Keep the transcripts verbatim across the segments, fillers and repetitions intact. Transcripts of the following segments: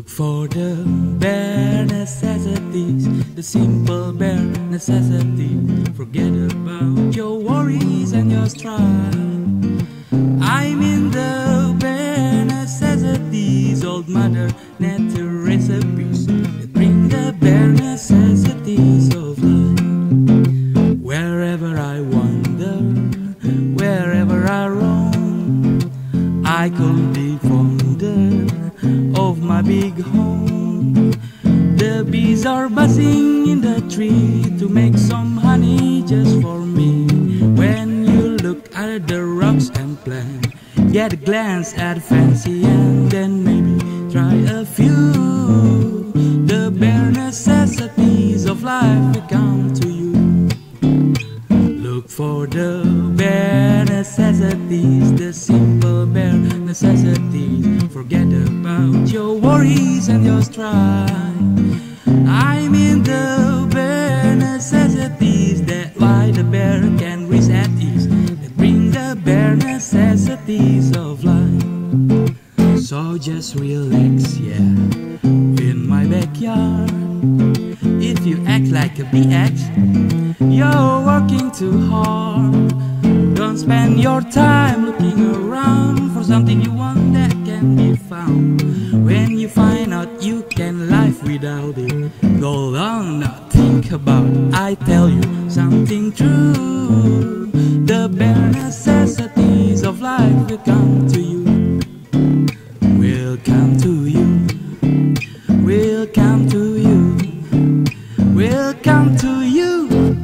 Look for the bare necessities, the simple bare necessities. Forget about your worries and your strife. I'm in the bare necessities, old mother nature recipes that bring the bare necessities of life. Wherever I wander, wherever I roam, I could be fonder of my big home. The bees are buzzing in the tree to make some honey just for me. When you look at the rocks and plant, get a glance at fancy and then maybe try a few. The bare necessities of life will come to you. Look for the bare necessities, the simple bare necessities. Forget about your worries and your strife. I'm in the bare necessities, that why the bear can reach at ease, that bring the bare necessities of life. So just relax, yeah, in my backyard. If you act like a B X, you're working too hard. Don't spend your time looking around for something you want that can be found. When you find out you can live without it, go on, not think about it. I tell you something true. The bare necessities of life will come to you. Will come to you. Will come to you. Will come to you.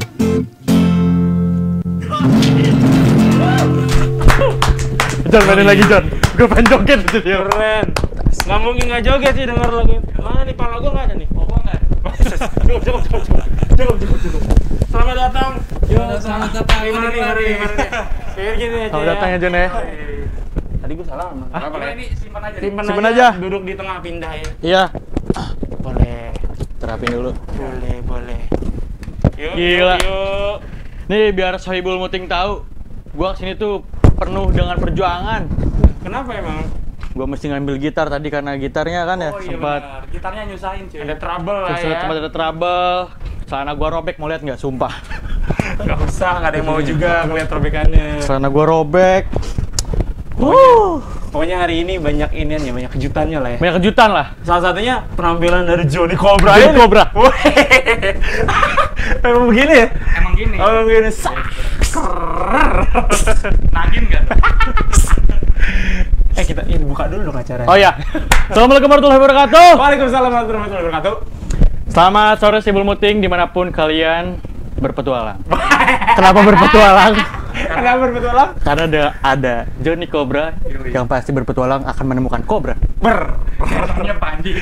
John, mainin lagi John. Gue pengen joget aja dia. Keren. Nggak mungkin nggak joget sih denger lagu. Mana nih pala gue nggak ada nih? Oh gue nggak ada. Cukup cukup cukup cukup cukup cukup cukup. Selamat datang. Yo, selamat datang. Gimana nih hari ini? Kayak gini aja. Selamat datang ya John ya. Tadi gue salah nggak? Apa ya? Ini simpan aja. Simpan Simpen aja. aja. Duduk di tengah pindah ya. Iya. Boleh. Terapin dulu. Boleh boleh. Yuk. Gila. Yuk. yuk. Nih biar Sohibul Muting tahu, gua kesini tuh penuh dengan perjuangan. Kenapa emang? Gua mesti ngambil gitar tadi karena gitarnya kan ya Oh iya sempat benar. Gitarnya nyusahin cuy. Ada trouble lah sempat ya. sempat ada trouble. Celana gua robek, mau lihat nggak? Sumpah. Gak usah, nggak ada yang mau juga ngeliat robekannya. Celana gua robek. Pokoknya, pokoknya hari ini banyak iniannya, banyak kejutannya lah ya. Banyak kejutan lah. Salah satunya penampilan dari Johnny Cobra. Johnny ini. Cobra. Wih. Emang begini ya? Emang gini. Oh, emang begini. Sakrrrr. Nagin nggak? Eh kita ini buka dulu dong acaranya. Oh ya. Assalamualaikum warahmatullahi wabarakatuh. Waalaikumsalam warahmatullahi wabarakatuh. Selamat sore Sohibul Muting dimanapun kalian berpetualang. Kenapa berpetualang? Kenapa berpetualang? Karena ada ada Johnny Cobra yang pasti berpetualang akan menemukan kobra. Ber. Namanya Pandi.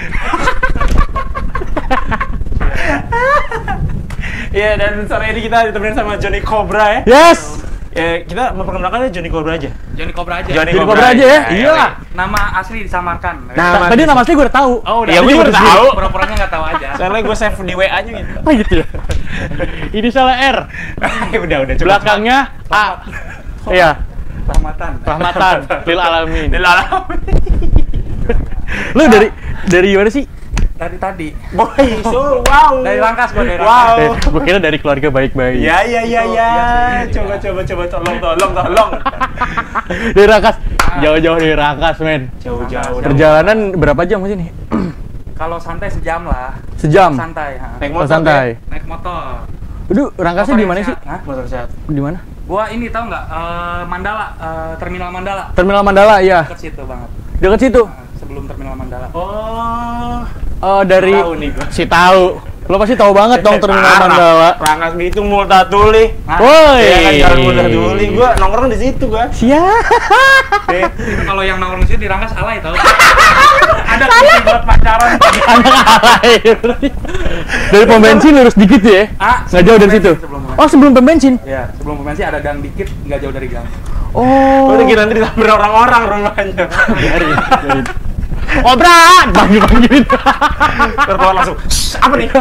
Iya, dan sore ini kita ditemenin sama Johnny Cobra ya. Yes. Ya, kita memperkenalkan aja Johnny Cobra aja. Johnny Cobra aja. Johnny Johnny Cobra aja ya. Iya. Nama asli disamarkan. Nama- Tadi nama asli gue udah tahu. Oh, udah. Iya, gue juga udah tahu. Pura-puranya nggak tahu aja. Soalnya gue save di W A-nya gitu. Oh gitu ya. Ini salah R. udah, udah. Coba. Belakangnya A. Iya. Rahmatan. Rahmatan lil alamin. Lil alamin. Lu dari dari mana sih? Dari tadi. Boy, so wow. Dari Rangkas gua dari Wow. Eh, gue kira dari keluarga baik-baik. Ya ya ya Oh, ya. iya sih. Coba coba coba tolong tolong tolong. Dari Rangkas. Jauh-jauh dari Rangkas, men. Jauh-jauh. Perjalanan berapa jam ke sini? Kalau santai sejam lah. Sejam. Santai. Ha. Naik Oh, motor. santai. Naik motor. Aduh, Rangkasnya Motor di yang mana sih? sehat. Hah? Motor sehat. Di mana? Gua ini tahu nggak? Eh, Mandala, eh, Terminal Mandala. Terminal Mandala, iya. Dekat situ banget. Dekat situ. Nah, sebelum Terminal Mandala. Oh. Oh, dari Tahu nih gua. si tahu. Lo pasti tahu banget dong Terminal Parah. Mandala. Rangkas itu Multatuli. Nah, Woi. Ya kan jalan Multatuli. Gua nongkrong di situ gua. Siap. itu kalau yang nongkrong di situ di Rangkas alay tahu. Ada kursi buat pacaran. Anak alay. Dari pom bensin lurus dikit ya? Ah, Nggak jauh dari sebelum situ. pom bensin, sebelum pom bensin. Oh, sebelum pom bensin. Ya, sebelum pom bensin ada gang dikit, nggak jauh dari gang. Oh. Udah kira nanti disamber orang-orang rumahnya. Dari, dari. Kobra, panggil-panggilin. Terbawa langsung. "Shh, apa nih?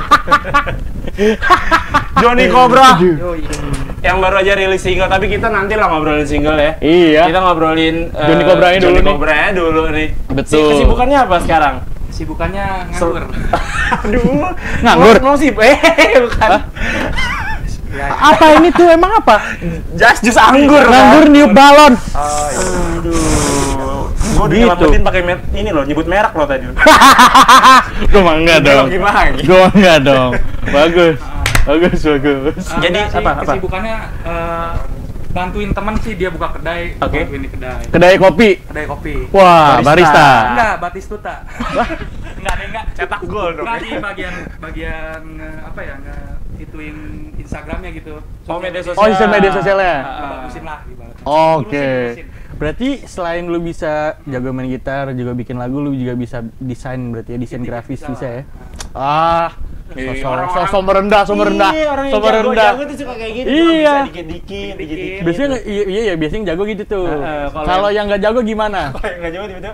Johnny Cobra. Yoi. Yang baru aja rilis single, tapi kita nanti lah ngobrolin single ya. Iya. Kita ngobrolin uh, Johnny Cobra-nya dulu Johnny nih. Cobra-nya dulu nih. Betul. Si- Kesibukannya apa sekarang? Kesibukannya nganggur. Aduh, Nganggur? Mau sih, eh bukan. Apa ini tuh emang apa? Jas jus anggur. Nganggur niup balon. Oh, iya. Aduh. Gua Gitu. diselamatin pakai mer- ini loh, nyebut merek loh tadi. Gue mah enggak dong. Gimana? Gue mah enggak dong. Bagus. Bagus, bagus. Ah, Jadi, enggak sih, apa, apa? Kesibukannya eh, bantuin teman sih, dia buka kedai, Oke. bantuin di kedai. Kedai kopi. Kedai kopi. Wah, Barista. barista. Enggak, Batistuta. Enggak ada enggak. Cetak gol dong. Enggak di bagian bagian eh, apa ya, enggak ituin Instagramnya gitu. Oh, media Oh, sistem media sosialnya. Bagusin lah ibaratnya. Oke. Lurusin, lurusin. Berarti selain lu bisa jago main gitar, juga bikin lagu, lu juga bisa desain berarti ya, desain Dikit-dikit grafis bisa bisa lah. ya. Ah, Iya, sosok orang-orang- sosok merendah, sosok merendah, Iya, orang yang sosok jago, merendah. jago tuh suka kayak gitu. Iya. Bisa dikit-dikit, dikit-dikit. Biasanya nggak- iya, iya iya biasanya jago gitu tuh. Eh, eh, kalau Kalau yang- yang nggak jago gimana? Kalau yang nggak jauh tiba-tiba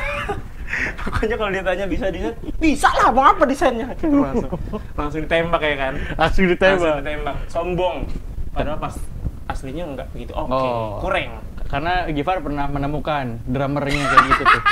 pokoknya kalau ditanya bisa desain, bisa lah, mau apa desainnya? Gitu langsung, langsung ditembak ya kan? Langsung Langsung ditembak. ditembak, sombong. Padahal pas aslinya nggak begitu. Oke, Oh. kurang. Karena Gifar pernah menemukan drummernya kayak gitu tuh.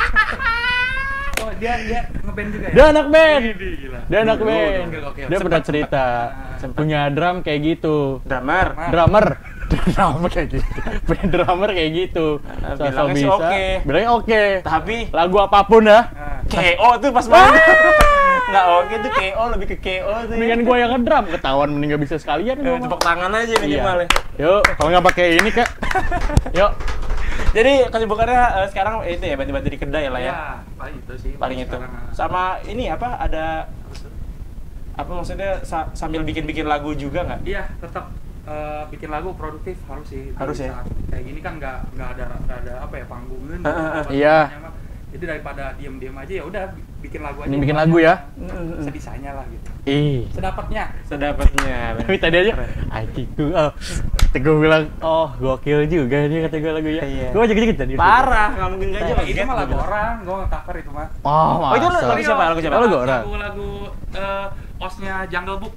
Oh, dia dia ngeband juga ya? Dia anak band. Widih, gila. Dia anak Gokil, band. gokil, gokil. Dia pernah Sempet, cerita sempet. punya drum kayak gitu. Drummer. Drummer. Drummer kayak gitu. Punya drummer kayak gitu. Nah, Sosok bilangnya sih bisa. oke. Bilangnya oke. Tapi Lagu apapun ya. Nah, K O tuh pas main. Nggak oke tuh K O, lebih ke K O tuh. ya. Mendingan gua yang ngedrum, ketahuan mending gak bisa sekalian Eh, gua mah. tepuk tangan aja Iya. minimal ya. Yuk, kalau nggak pakai ini kak. Yuk. Jadi kesibukannya eh, sekarang itu ya, bantu-bantu di kedai lah ya. ya, paling itu sih. Paling itu. Sekarang, ah. Sama ini apa ada apa maksudnya sa- sambil bikin-bikin lagu juga nggak? Iya, tetap eh, bikin lagu produktif harus sih. Di Harus ya? saat kayak gini kan nggak nggak ada nggak ada apa ya panggungin. Ah, ah, ah. Iya. Jadi daripada diem-diem aja ya udah bikin lagu aja. Ini bikin lagu ya? Sedisanya lah gitu. Ih. Sedapatnya. Sedapatnya. Tapi tadi aja, Aikiku, oh, gue bilang, oh gokil juga nih kata gue lagunya. Iya. Gue aja gitu tadi. Parah, nggak mungkin nggak Nah, joget. itu mah lagu orang, gue nge-cover itu mah. Oh, Oh, itu masa? lagu siapa? Lagu siapa? Oh, lagu orang. Lagu-lagu eh, osnya Jungle Book.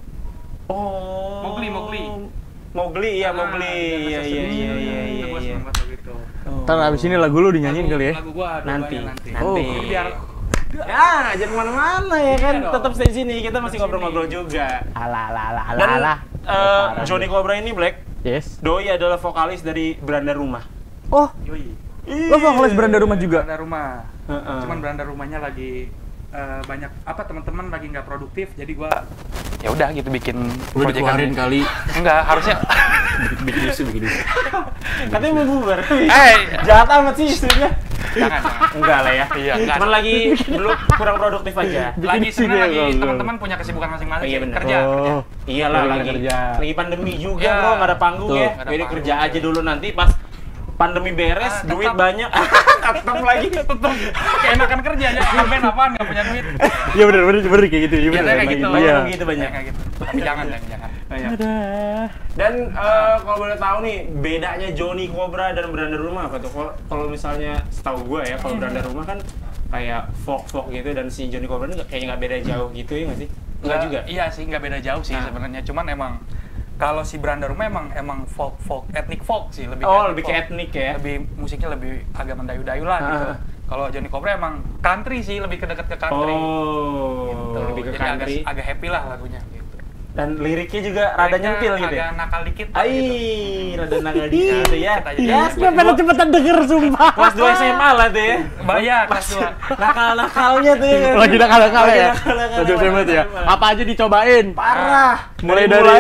Oh. Mowgli, Mowgli. Mowgli, iya Ah, Mowgli. yang Iya, bahasa iya, Sunda. iya, iya, Itu iya. gua iya. seneng banget lagu itu. Ntar abis ini lagu lu dinyanyiin Lagu- kali ya? Lagu gua Nanti. dua-duanya nanti. Oh. Nanti. Jadi biar Ya, jangan kemana-mana ya kan. Iya dong. Tetap stay di sini. Kita masih Tetap ngobrol-ngobrol sini. juga. Alah, alah, alah, Dan alah, alah. eh, Parah. Johnny Cobra ini Black, Yes. Doi adalah vokalis dari Beranda Rumah. Oh, yoi. lo vokalis beranda rumah juga? Beranda rumah. Heeh. Cuman beranda rumahnya lagi eh, banyak apa teman-teman lagi nggak produktif, jadi gua ya udah gitu bikin Udah proyekan dikeluarin ini. kali. Enggak, harusnya Bikin isu, bikin isu. Katanya mau bubar. Eh, Jahat amat sih istrinya. jangan, jangan. Enggak lah ya. Iya, enggak. Cuman lagi belum kurang produktif aja. Bikin Lagi isi sebenarnya dia lagi kalau- teman-teman punya kesibukan masing-masing. Oh, iya bener. Kerja, kerja. Oh. Iyalah Lagi lagi kerja. lagi pandemi juga Iya. bro, nggak ada panggung Betul. ya. Nggak ada Jadi panggung. kerja aja dulu, nanti pas pandemi beres, Ah, duit tetap. banyak. Tetap lagi. Tetep keenakan kerja aja, ngapain apaan nggak punya duit. Iya bener, bener, bener kayak gitu. Iya Biasanya bener, kayak gitu. Iya. Banyak begitu banyak. Kayak gitu. Tapi jangan, jangan, jangan. Ada. Dan eh, kalau boleh tahu nih, bedanya Johnny Cobra dan Beranda Rumah apa tuh? Kalau- Kalau misalnya setahu gue ya, kalau Beranda Rumah kan kayak folk-folk gitu, dan si Johnny Cobra ini nggak- kayaknya nggak beda jauh gitu ya nggak sih? Enggak juga? Iya sih, nggak beda jauh sih Nah. sebenarnya. Cuman emang kalau si Beranda Rumah emang emang folk folk etnik folk sih, lebih Oh, etnik lebih ke folk. etnik ya? Lebih musiknya lebih agak mendayu-dayu lah gitu. Ah. Kalau Johnny Cobra emang country sih, lebih ke dekat ke country. Oh, Gitu. lebih ke Jadi country. agak, agak happy lah lagunya gitu. Dan liriknya juga rada Liriknya nyentil gitu agak ya? nakal dikit lah, Ai, gitu. rada nakal dikit gitu ya. Kita aja. Ya, Gue pengen cepetan denger sumpah. kelas dua S M A lah tuh ya. Bahaya kelas dua. Nakal-nakalnya tuh ya. Lagi nakal-nakal Lagi ya? nakal-nakal. Aduh, saya banget ya. Apa aja dicobain? Parah. Mulai dari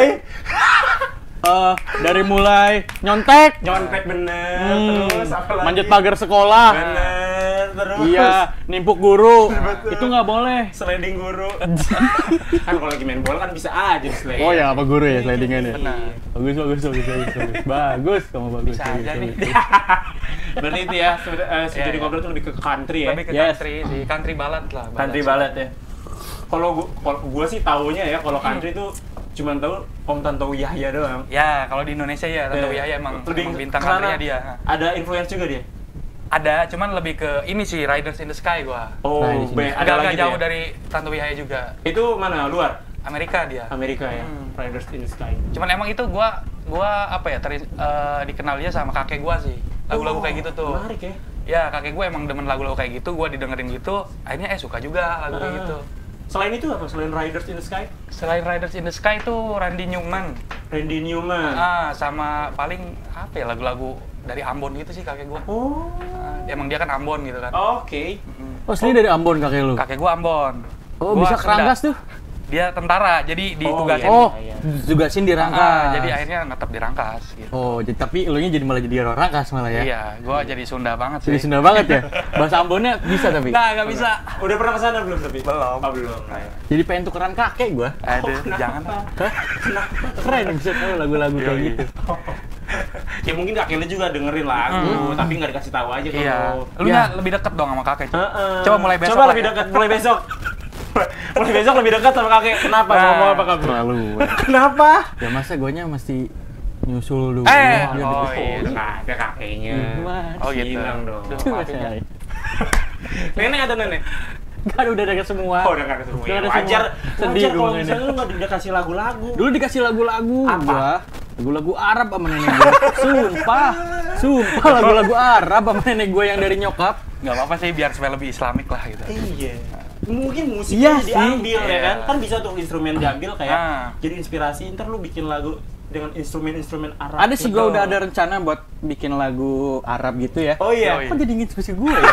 eh dari mulai nyontek, nyontek bener, hmm, terus apa lagi? manjat pagar sekolah, Bener, terus iya, nimpuk guru, itu nggak boleh. sliding guru. Kan kalau lagi main bola kan bisa aja sliding. Oh ya, apa guru ya slidingannya? Benar. Bagus, bagus, bagus, bagus, bagus, bagus, kamu bagus. Bisa bagus, aja bagus. nih. Berarti itu ya, sebenarnya, eh, si Iya, Johnny iya. Cobra tuh lebih ke country ya. Lebih ke Yes. country sih, country ballad lah. Country ballad ya. Kalau gua, kalau gua sih taunya ya, kalau country tuh cuman tahu Om Tantowi Yahya doang. Ya, kalau di Indonesia ya, Tantowi Yahya emang, Lebih emang bintang karena country-nya dia. Ada influence juga dia. Ada, cuman lebih ke ini sih, Riders in the Sky gua. Oh, Nah, di sini. be- ada Agak-agak lagi tuh jauh ya? dari Tantowi Yahya juga. Itu mana luar? Amerika dia. Amerika ya. Hmm. Riders in the Sky. Cuman emang itu gua gua apa ya, teri, eh, dikenal dia sama kakek gua sih. Lagu-lagu Oh, kayak gitu tuh. Menarik ya. ya kakek gue emang demen lagu-lagu kayak gitu, gue didengerin gitu, akhirnya eh suka juga lagu kayak gitu. Selain itu apa? Selain Riders in the Sky? Selain Riders in the Sky itu Randy Newman. Randy Newman. Ah, sama paling apa ya lagu-lagu dari Ambon gitu sih kakek gue. Oh. Ah, emang dia kan Ambon gitu kan. Oke. Oh, asli dari Ambon kakek lu? Kakek gue Ambon. Oh, Gua bisa Sunda. kerangkas tuh? Dia tentara, jadi ditugasin. Oh, iya. tugasin di Ah, Rangkas. jadi akhirnya netap di Rangkas gitu. Oh, jadi, tapi elunya jadi malah jadi orang Rangkas malah ya? Iya, gue jadi Sunda banget sih. Jadi Sunda banget ya? Bahasa Ambonnya bisa tapi? Nah, nggak bisa. Udah pernah kesana belum tapi? Belum. Oh, belum. Nah, ya. Jadi pengen tukeran kakek gua. Aduh, jangan. Hah? Keren bisa tahu lagu-lagu kayak Yoi. gitu. Ya mungkin kakek lu juga dengerin lagu, tapi nggak dikasih tahu aja kalau. Iya. Lu Ya. nya lebih deket dong sama kakek. Heeh. Coba mulai besok. Coba lah lebih ya. dekat, mulai besok. Mulai besok lebih dekat sama kakek. Kenapa? Nah. Mau apa kamu? Terlalu. Kenapa? Ya masa guanya mesti nyusul dulu. Eh, Ya, oh gitu. iya. Nggak ada kakeknya. Gimana? Oh gitu. Hilang dong. Duh, Coba maafin ya. saya. Nenek ada nenek? Gak ada, udah dekat semua. Oh, udah nggak ada semua. Udah Ya, ada wajar. semua. Sedih Wajar kalau gua misalnya lu nggak dikasih lagu-lagu. Dulu dikasih lagu-lagu Apa? gua. Lagu-lagu Arab sama nenek gua. Sumpah. Sumpah lagu-lagu Arab sama nenek gua yang dari nyokap. Nggak apa-apa sih biar supaya lebih islamik lah gitu. Iya. Mungkin Iya musiknya sih. diambil ya Iya. kan? Kan bisa tuh instrumen diambil kayak Ah. jadi inspirasi. Ntar lu bikin lagu dengan instrumen-instrumen Arab. Ada sih gua gitu. udah ada rencana buat bikin lagu Arab gitu ya. Oh iya. Yoi. Kok jadi inspirasi gue ya?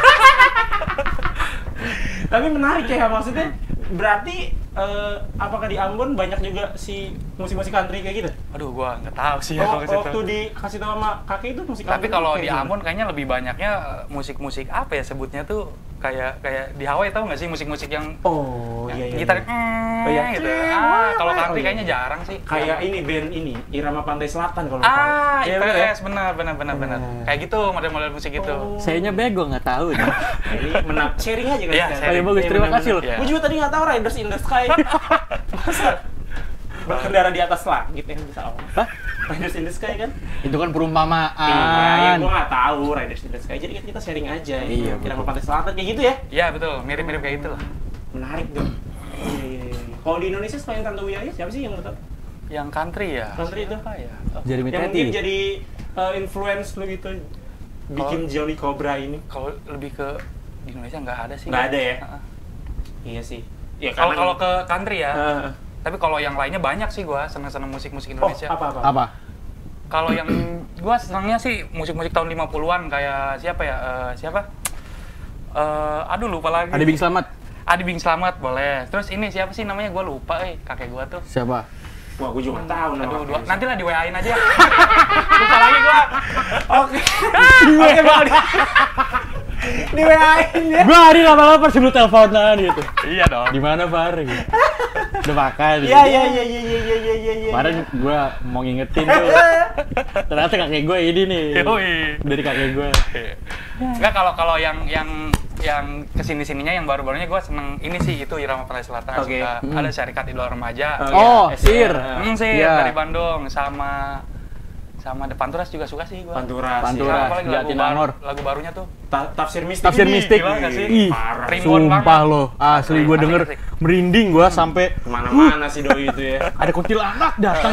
Tapi menarik ya maksudnya. Berarti eh, apakah di Ambon banyak juga si musik-musik country kayak gitu? Aduh, gua nggak tahu sih Oh, kalau ke situ. waktu dikasih tahu sama kakek itu musik Tapi country kalau kayak di gimana? Ambon kayaknya lebih banyaknya eh, musik-musik apa ya sebutnya tuh kayak kayak di Hawaii tahu nggak sih musik-musik yang Oh yang iya iya. gitar iya. mm, Oh, iya. gitu. Wah, Ah, kalau wah. country Oh, iya. kayaknya jarang sih. Kayak Yang- ini band ini Irama Pantai Selatan kalau nggak Ah, tahu. Iya, bener ya? I P S benar benar benar benar. Bener. Kayak gitu model-model musik gitu. Oh. Sayanya bego nggak tahu nih. Nah, ini menang sharing aja kan. Iya, kita. sharing. Oh, ya, bagus. Terima bener-bener. kasih loh. Iya. Gue juga tadi nggak tahu Riders in the Sky. Masa berkendara di atas langit yang bisa apa? Hah? Riders in the Sky kan? Itu kan Iya, ya perumpamaan. gue nggak tahu Riders in the Sky. Jadi kan kita sharing aja. Iya, Irama betul. Pantai Selatan kayak gitu ya? Iya betul, mirip-mirip kayak gitu lah. Menarik dong. Iya, iya, iya. Kalau di Indonesia selain Tante Wiaya siapa sih yang menurut lo? Yang country ya. Country itu? Apa ya? Oh, Jeremy Yang mungkin Teti. jadi uh, influence lu gitu bikin Johnny Cobra ini? Kalau lebih ke di Indonesia nggak ada sih. Nggak ada ya? Heeh. Iya sih. Ya, Kalau karena- kalau ke country ya. Heeh. Tapi kalau yang lainnya banyak sih gua seneng-seneng musik-musik Oh, Indonesia. apa apa? Apa? Kalau yang gua senangnya sih musik-musik tahun lima puluhan kayak siapa ya? Eh, siapa? Eh, aduh lupa lagi. Ada Bing Slamet. Adi Bing Slamet boleh. Terus ini siapa sih namanya? Gua lupa eh kakek gua tuh. Siapa? Wah, gue juga nggak tahu nama. Aduh, dua, nanti lah di W A-in aja. Lupa lagi gua. Oke. Oke, Bang. Di W A-in ya. Gua hari lama-lama sebelum teleponan gitu. Iya dong. Di mana Far? Gitu. Udah makan. gitu. Iya, iya, iya, iya, iya, iya, iya, iya, iya. Kemarin gua mau ngingetin tuh. Ternyata kakek gue ini nih. Yoi. Dari kakek gue. Enggak kalau kalau yang yang yang kesini sininya yang baru-barunya gue seneng ini sih itu Irama Pantai Selatan. Oke. Suka Hmm. ada Syarikat Idola Remaja. Oh, iya. Sir. Hmm, sih Iya. dari Bandung sama sama The Panturas juga suka sih gue. Panturas. Panturas. ya. Apalagi lagu, Jatinangor. baru, lagu barunya tuh. Ta- Tafsir mistik. Tafsir Ih, mistik. gila nggak sih? Ih, Parah. Rimbun sumpah banget. loh. Asli gue Asik, denger asik. merinding gue sampai Kemana-mana sih doi itu ya. ada kuntilanak datang.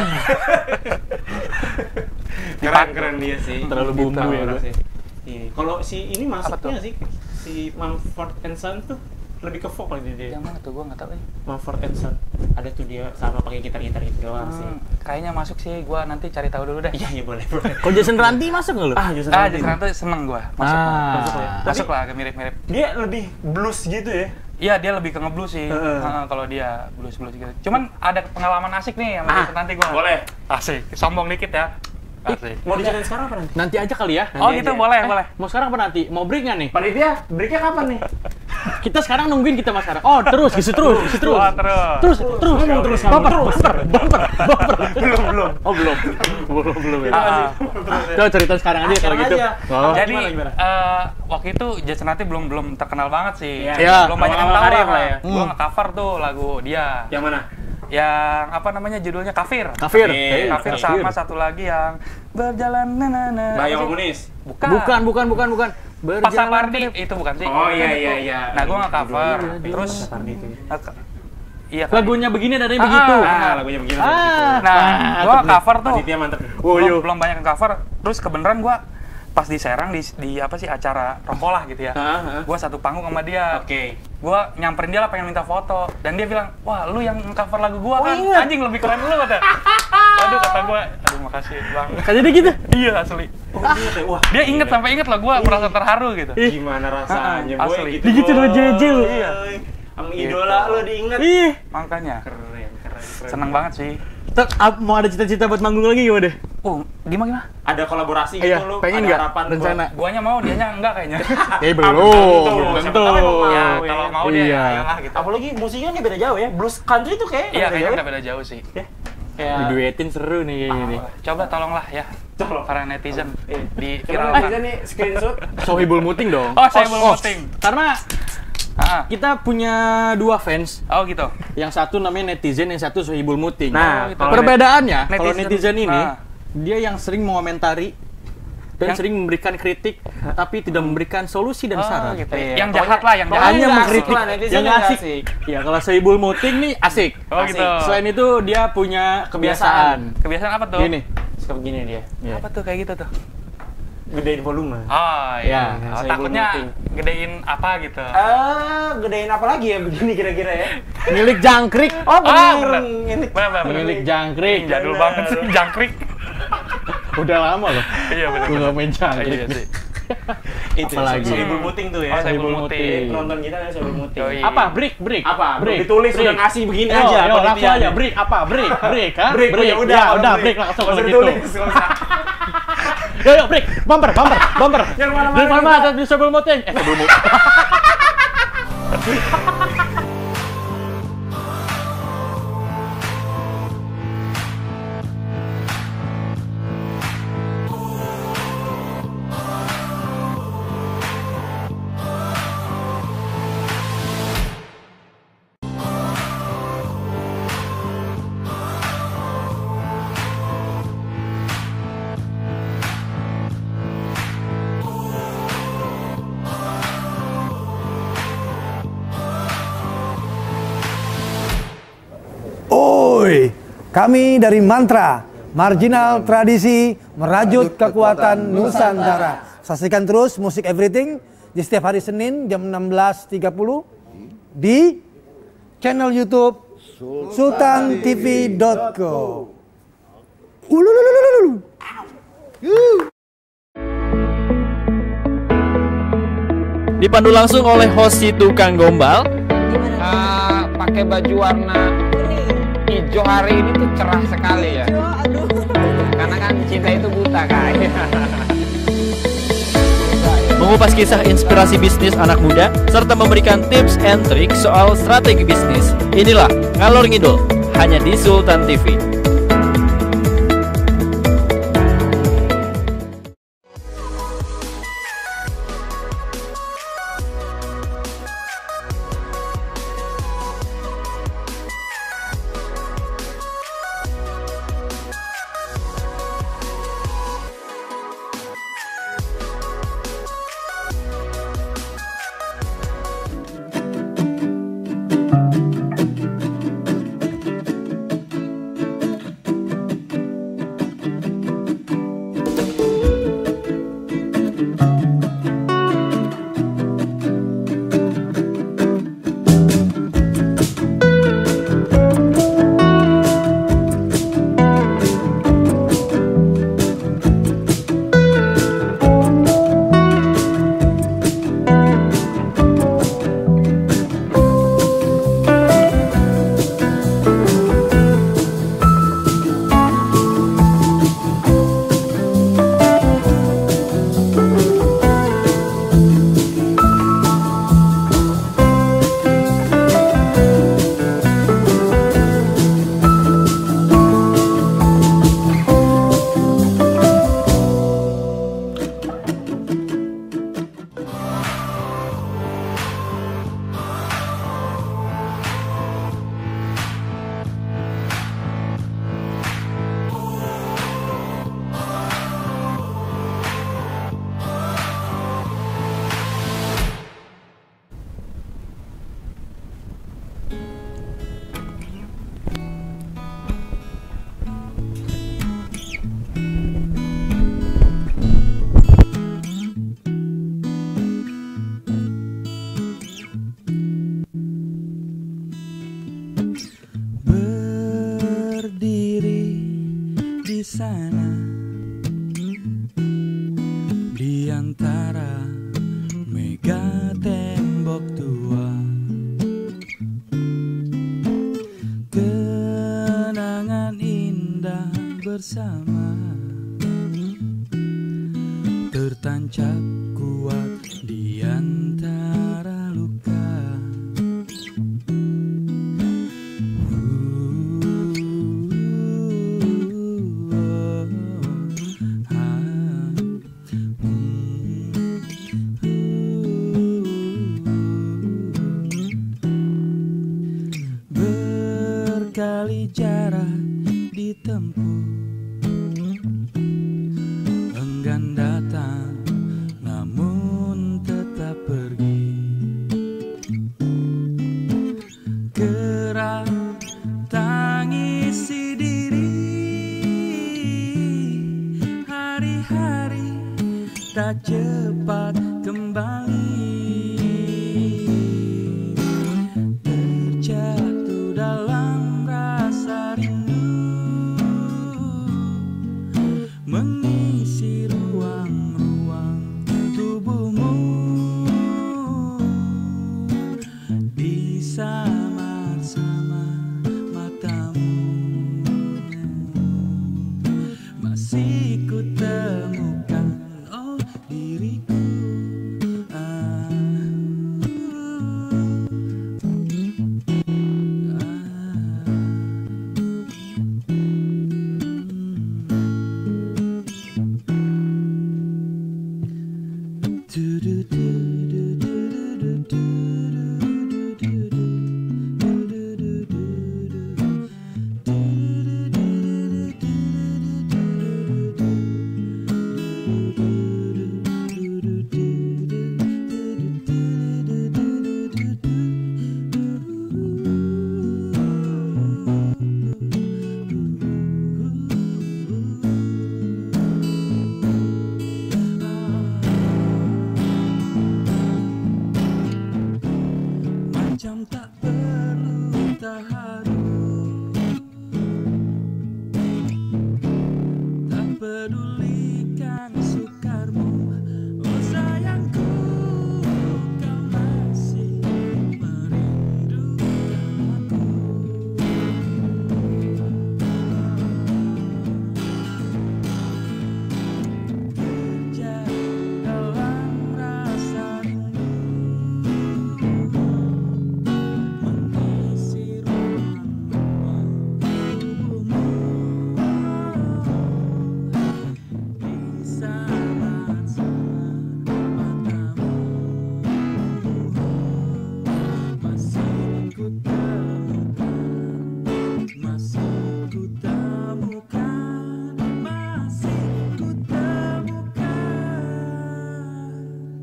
Keren keren dia sih. Terlalu bumbu ya, Parah gua. sih. Iya. Kalau si ini masuknya tuh? sih si Mumford and Son tuh lebih ke folk lagi dia. Yang mana tuh gue nggak tahu. Eh. Mumford and Son. Ada tuh dia sama pakai gitar-gitar itu doang sih. Hmm, kayaknya masuk sih. Gue nanti cari tahu dulu deh. Iya iya boleh boleh. Kok Jason Ranti masuk nggak lu? Ah Jason Ah, Ranti. jadi ternyata seneng gue. Masuk. Ah. Masuk, lah. Tapi- Masuk lah, agak mirip-mirip. Dia lebih blues gitu ya. Iya, dia lebih ke ngeblues sih. Heeh. Heeh, kalau dia blues-blues gitu. Cuman ada pengalaman asik nih sama Ah, Jason nanti gua. boleh. Asik. Sombong dikit ya. Asik. Mau diceritain sekarang apa nanti? Nanti aja kali ya. Oh, Nanti gitu aja. boleh, Eh, boleh. Mau sekarang apa nanti? Mau break nggak nih? Panitia, breaknya kapan nih? Kita sekarang nungguin kita mas sekarang. Oh terus, gitu terus, gitu terus. Oh, terus. Terus, terus, Ngomong terus, bumper, ngomong terus. bumper, bumper, bumper. Belum belum. Oh belum, belum, belum ya. Ah, ah. Coba cerita sekarang aja kalau Sekarang gitu. aja. Oh. Jadi gimana, gimana? eh, waktu itu Jason nanti belum belum terkenal banget sih. Iya. Iya. Belum banyak yang Awal-awal tahu karir lah. lah ya. Gua Hmm. nge-cover tuh lagu dia. Yang mana? Yang apa namanya judulnya Kafir. Kafir. Kafir. Kafir Kafir. sama satu lagi yang berjalan na na na. Bahaya Apa sih? komunis. Bukan. Bukan, bukan, bukan, bukan. Pasapardi ke- itu bukan sih? Oh iya iya iya. Nah, gua nge-cover. Judulnya Terus Pasapardi itu ya. eh, iya kan? Lagunya begini dan Ah, begitu. Ah, lagunya begini. Ah. Nah, Ah, gua tuh, cover tuh. Panitia mantep. Oh, belum, iya. belum banyak yang cover. Terus kebenaran gua pas di Serang di, di apa sih acara Rongkolah gitu ya. Heeh. Gue satu panggung sama dia. Oke. Gue nyamperin dia lah pengen minta foto dan dia bilang, wah lu yang cover lagu gue Oh, kan, ingat. anjing lebih keren lu kata. Aduh kata gue, aduh makasih bang. Kan jadi gitu. Iya asli. Oh, iya, teh. Wah, Dia inget sampai inget lah gue merasa terharu gitu. gimana rasanya, Ah, boy? asli. Gitu, Digituin sama boy. Jeje lu. Iya. Sama Gitu. idola lo diinget. Ih. Makanya Keren, keren, keren. seneng banget sih. Ter, ap- mau ada cita-cita buat manggung lagi gimana deh? Oh gimana gimana? Ada kolaborasi gitu Iya, lo, pengen ada nggak? harapan Rencana? buat- Guanya mau, dianya enggak kayaknya. Eh belum, tentu. belum Siapa tentu. tahu emang mau. Ya ya. kalau mau dia, Iya. ayolah gitu. Apalagi musiknya nggak beda jauh ya. Blues country tuh kayak Iya kayaknya nggak beda jauh sih. Kayak Diduetin seru nih kayaknya nih. Coba tolonglah ya, Tolong. para netizen Iya. di Coba viralkan. bisa nih screenshot. Sohibul Muting dong. Oh, Sohibul Muting. Karena Ah, kita punya dua fans. oh gitu. Yang satu namanya netizen, yang satu Sohibul Muting. Nah, Oh, gitu. kalau perbedaannya kalau netizen- netizen ini nah. dia yang sering mengomentari dan Yang- sering memberikan kritik tapi tidak memberikan solusi dan Oh, saran. gitu. Iya, Yang pokoknya- jahat lah, yang pokoknya jahat. Hanya nggak mengkritik asik lah, netizen yang nggak asik. asik. Ya kalau Sohibul Muting nih asik. Oh Asik. gitu. Selain itu dia punya kebiasaan. Kebiasaan apa tuh? Gini. Suka begini dia. Iya. Apa tuh kayak gitu tuh? Gedein volume. Oh Ya, iya. Oh, Sohibul takutnya Muting. gedein apa gitu. Eh, gedein apa lagi ya begini kira-kira ya? Milik jangkrik. Oh, Ah, bener. bener. Ini Bener, bener, bener. Milik jangkrik. Ih, Jadul bener. banget sih, jangkrik. Udah lama loh. Iya benar. Gue gak main Iya jangkrik. sih. itu Apalagi? Sohibul Muting tuh ya. Oh, Sohibul Sohibul Muting. Muting. Penonton kita ya Sohibul Muting. Yoi. Apa? Break, break. Apa? Break. Ditulis break. udah ngasih begini Yo, aja. yo, panitia langsung aja nih. break. Apa? Break, break, kan? Break, break. ya udah. Ya, udah break. break langsung Nggak kalau usah gitu. ditulis, nggak usah. Yo, yo, break. Bumper, bumper, bumper. Yang mana-mana Dari mana kita. di Sohibul Muting? Eh, Sohibul Muting. Oi, kami dari Mantra, marginal tradisi merajut kekuatan Nusantara. Saksikan terus Musik Everything di setiap hari Senin jam enam belas tiga puluh di channel YouTube sultan t v dot co. Ulululululu. Dipandu langsung oleh host si tukang gombal. Ah, pakai baju warna hijau hari ini tuh cerah sekali ya. Karena kan cinta itu buta kan. Mengupas kisah inspirasi bisnis anak muda serta memberikan tips and trik soal strategi bisnis. Inilah Ngalor Ngidul hanya di Sultan T V. bertembok tua. Kenangan indah bersama tertancap kuat di antara luka. Berkali jarak ditempuh, enggan datang namun tetap pergi. Kerap tangisi diri, hari-hari tak cepat kembali. Terjatuh dalam rasa rindu, mengisi ruang-ruang tubuhmu di samar-samar matamu. Masih ku temukan oh diriku. Ah, macam tak perlu taharu, tak pedulikan sukarmu. Oh sayangku, kau masih merindukan aku. Terjatuh dalam rasa rindu, mengisi ruang-ruang tubuhmu di samar-samar matamu. Masih ku temukan, masih ku temukan, masih ku temukan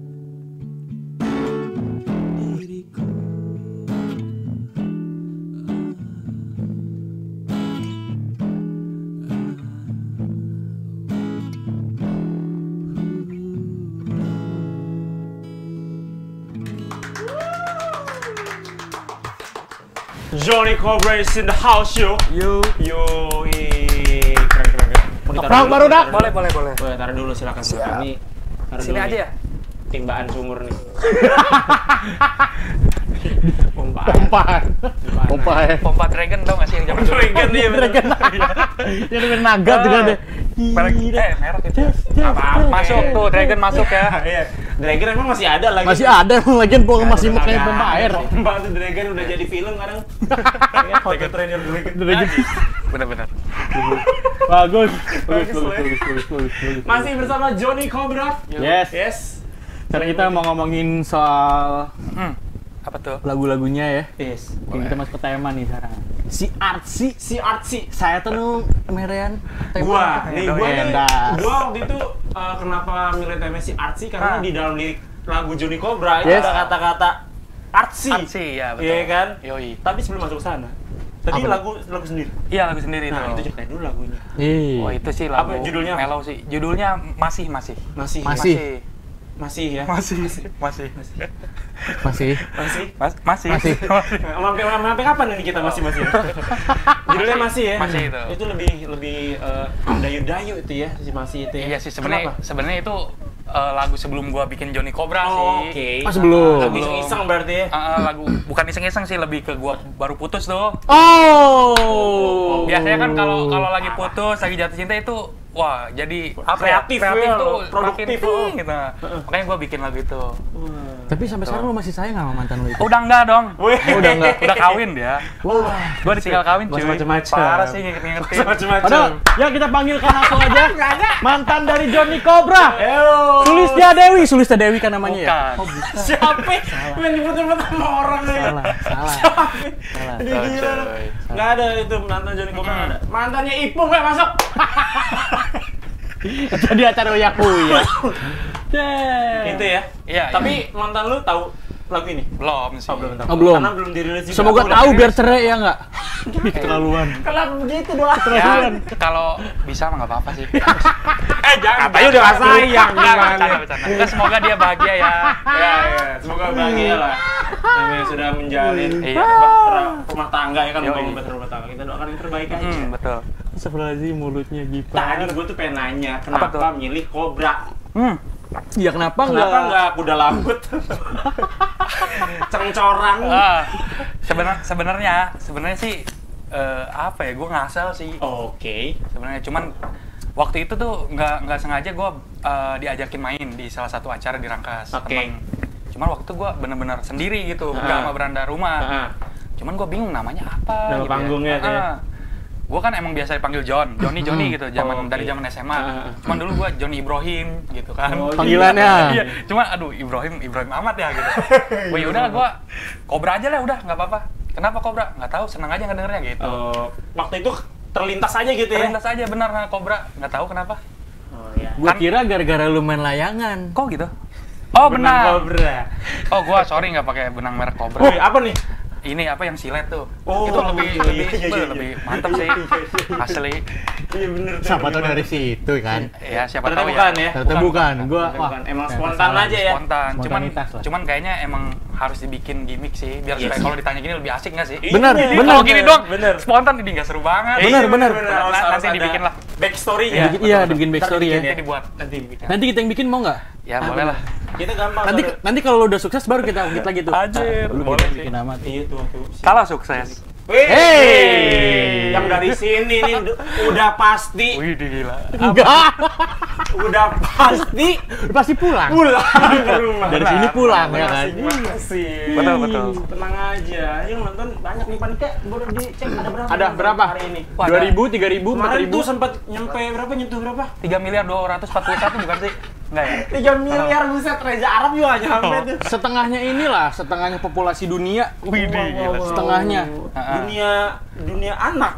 diriku. Johnny Cobra is in the house, yo. Yo. Yo, ih, keren keren keren. Mau ditaruh Keprok dulu? baru, Dak. Boleh, boleh, boleh. Boleh, taruh dulu silakan. Siap. Ini taruh Sini dulu aja nih. ya. Timbaan sumur nih. Pompaan. Pompaan. Pompa ya. Pompa Dragon tau gak sih yang zaman dulu? Dragon iya bener. Dragon. Jadi main naga tuh kan deh. Merek, eh merek itu. Apa-apa. Masuk tuh, Dragon masuk ya. Iya. Dragon emang masih ada lagi. Masih ada emang lagian gua masih pakai pompa air. Pompa tuh Dragon udah jadi film sekarang. Dragon Trainer Dragon. Dragon. Bener-bener. Bagus. Bagus, Bagus, bagus, bagus, bagus, bagus, bagus. Masih bersama Johnny Cobra. Yes. Yes. Sekarang kita mau ngomongin soal Hmm. Apa tuh? lagu-lagunya ya. Yes. Oke, kita masuk ke tema nih sekarang. Si artsy, Si artsy. saya tuh nu merean tema. Gua, nih gua nih, Endas. gua waktu itu uh, kenapa milih tema si artsy karena Ah. di dalam lirik lagu Johnny Cobra itu Yes. ada kata-kata artsy. Artsy, ya betul. Iya kan? Yoi. Tapi sebelum masuk ke sana, tadi Apa? lagu lagu sendiri. Iya lagu sendiri Nah, tuh. itu ceritain dulu lagunya. Ih. Oh itu sih Apa lagu judulnya? mellow sih. Judulnya masih masih. Masih. Masih. Masih ya. Masih. Masih. Masih. Masih. Mas, masih. Masih. Sampai sampai kapan ini kita masih masih? Judulnya masih ya. Masih itu. Itu lebih lebih uh, dayu-dayu itu ya si masih itu ya. Iya sih sebenarnya Kenapa? sebenarnya itu uh, lagu sebelum gua bikin Johnny Cobra Oh, sih. oke. Oh, sebelum. Lagu iseng-iseng berarti ya. Uh, uh, lagu bukan iseng-iseng sih, lebih ke gua baru putus tuh. Oh. Biasanya kan kalau kalau lagi putus, lagi jatuh cinta itu wah, jadi apa Kreatif ya? Kreatif ya, tuh produktif. makin ting, gitu. Makanya gua bikin lagu itu. Tapi sampai sekarang lu masih sayang sama mantan lu itu? Udah enggak dong. Wih. Udah enggak. Udah kawin dia. Wah. Gua ditinggal kawin cuy. Macam-macam. Parah sih nginget-ngingetin. Macam-macam. Padahal, ya kita panggilkan langsung aja mantan dari Johnny Cobra. Ayo. Sulistia Dewi, Sulistia Dewi kan namanya ya? Bukan. Siapa? Main nyebut-nyebut sama orang ya. Salah, salah. Salah. Ini gila. coy. Nggak ada itu mantan Johnny Cobra nggak ada. Mantannya Ipung nggak masuk. Jadi acara uyak uyak. Itu ya. Iya. Tapi mantan lu tahu lagu ini? belum sih. Oh, belum tahu. Oh, belum. Karena belum dirilis juga. Semoga Aku udah tahu dirilis. biar cerai ya nggak? Keterlaluan. Kalau begitu doang. Ya, kalau bisa mah nggak apa-apa sih. Eh jangan. Katanya udah nggak sayang Enggak, gimana? bercanda, bercanda. Enggak, semoga dia bahagia ya. Ya ya. Semoga bahagia lah. Namanya sudah menjalin Iya. bahtera rumah tangga ya kan, Yoi. membangun bahtera rumah tangga. Kita doakan yang terbaik aja. Hmm, betul. Astagfirullahaladzim, mulutnya Gipa. Tadi gue tuh pengen nanya, Apa tuh? kenapa milih Cobra? Hmm. Ya kenapa nggak? Kenapa nggak kuda laut? Cengcorang. Ah, sebenar sebenarnya sebenarnya sih eh, apa ya? Gue ngasal sih. Oke. Sebenarnya cuman waktu itu tuh nggak nggak sengaja gue uh, diajakin main di salah satu acara di Rangkas. Oke. teman. Cuman waktu itu gue bener-bener sendiri gitu, nggak Ah. sama beranda rumah. Ah. Cuman gue bingung namanya apa. Nama gitu panggungnya ya. tuh ya. Ah. Gue kan emang biasa dipanggil John, Johnny Johnny gitu, zaman Oh, dari oke. zaman S M A. Ah. Cuman dulu gue Johnny Ibrahim gitu kan. Oh, Panggilannya. Iya, cuma aduh Ibrahim Ibrahim amat ya gitu. Wah ya udah gue Cobra aja lah udah nggak apa-apa. Kenapa Cobra? Nggak tahu, senang aja ngedengernya gitu. Oh, waktu itu terlintas aja gitu ya? Terlintas aja benar nah, Cobra, nggak tahu kenapa. Oh iya. Gua kira gara-gara lu main layangan. Kok gitu? Oh Benang benar. Cobra. Oh gua sorry nggak pakai benang merek Cobra. Wih, apa nih? Ini apa yang silet tuh? Oh, itu lebih iya, lebih iya, iya, beuh, iya. lebih mantep sih. Asli. Iya bener. Siapa tahu dari situ kan? Ya siapa Ternyata tahu bukan ya. ya? Ternyata bukan. Gua Ternyata wah. bukan. Emang ternyata spontan salah. aja ya? Spontan. Cuman Spontanitas lah. cuman kayaknya emang harus dibikin gimmick sih biar Iya supaya sih. kalau ditanya gini lebih asik nggak sih? Benar, Iya, benar. Kalau gini dong, bener. spontan jadi nggak seru banget. Bener, Iya, bener. Harus- Nanti harus ada dibikin lah. Backstory-nya. Iya, iya, dibikin backstory ya. Nanti dibuat. Nanti dibikin. Nanti kita yang bikin mau nggak? Ya boleh lah. Kita gampang. Nanti soalnya. nanti kalau lu udah sukses baru kita ungkit lagi tuh. Anjir, Lu boleh bikin, sih. bikin nama tuh. Iya tuh, tuh. Kalau sukses. Wih, Hey! yang dari sini nih udah, udah pasti, Wih, gila. Enggak. udah pasti Pasti pulang. pulang ke rumah. Dari sini pulang ya kan. Masing-masing. Betul, betul. Tenang aja, yang nonton banyak nih panitia. Boleh dicek ada berapa? Ada yang berapa? hari ini? Wah, dua ada. ribu, tiga ribu, empat Kemarin ribu. tuh sempat nyampe berapa, nyentuh berapa? tiga miliar dua ratus empat puluh satu bukan sih? Enggak ya? tiga miliar buset, Reza Arab juga nyampe tuh. Setengahnya inilah, setengahnya populasi dunia. Wih, gila. Setengahnya. Dunia dunia anak.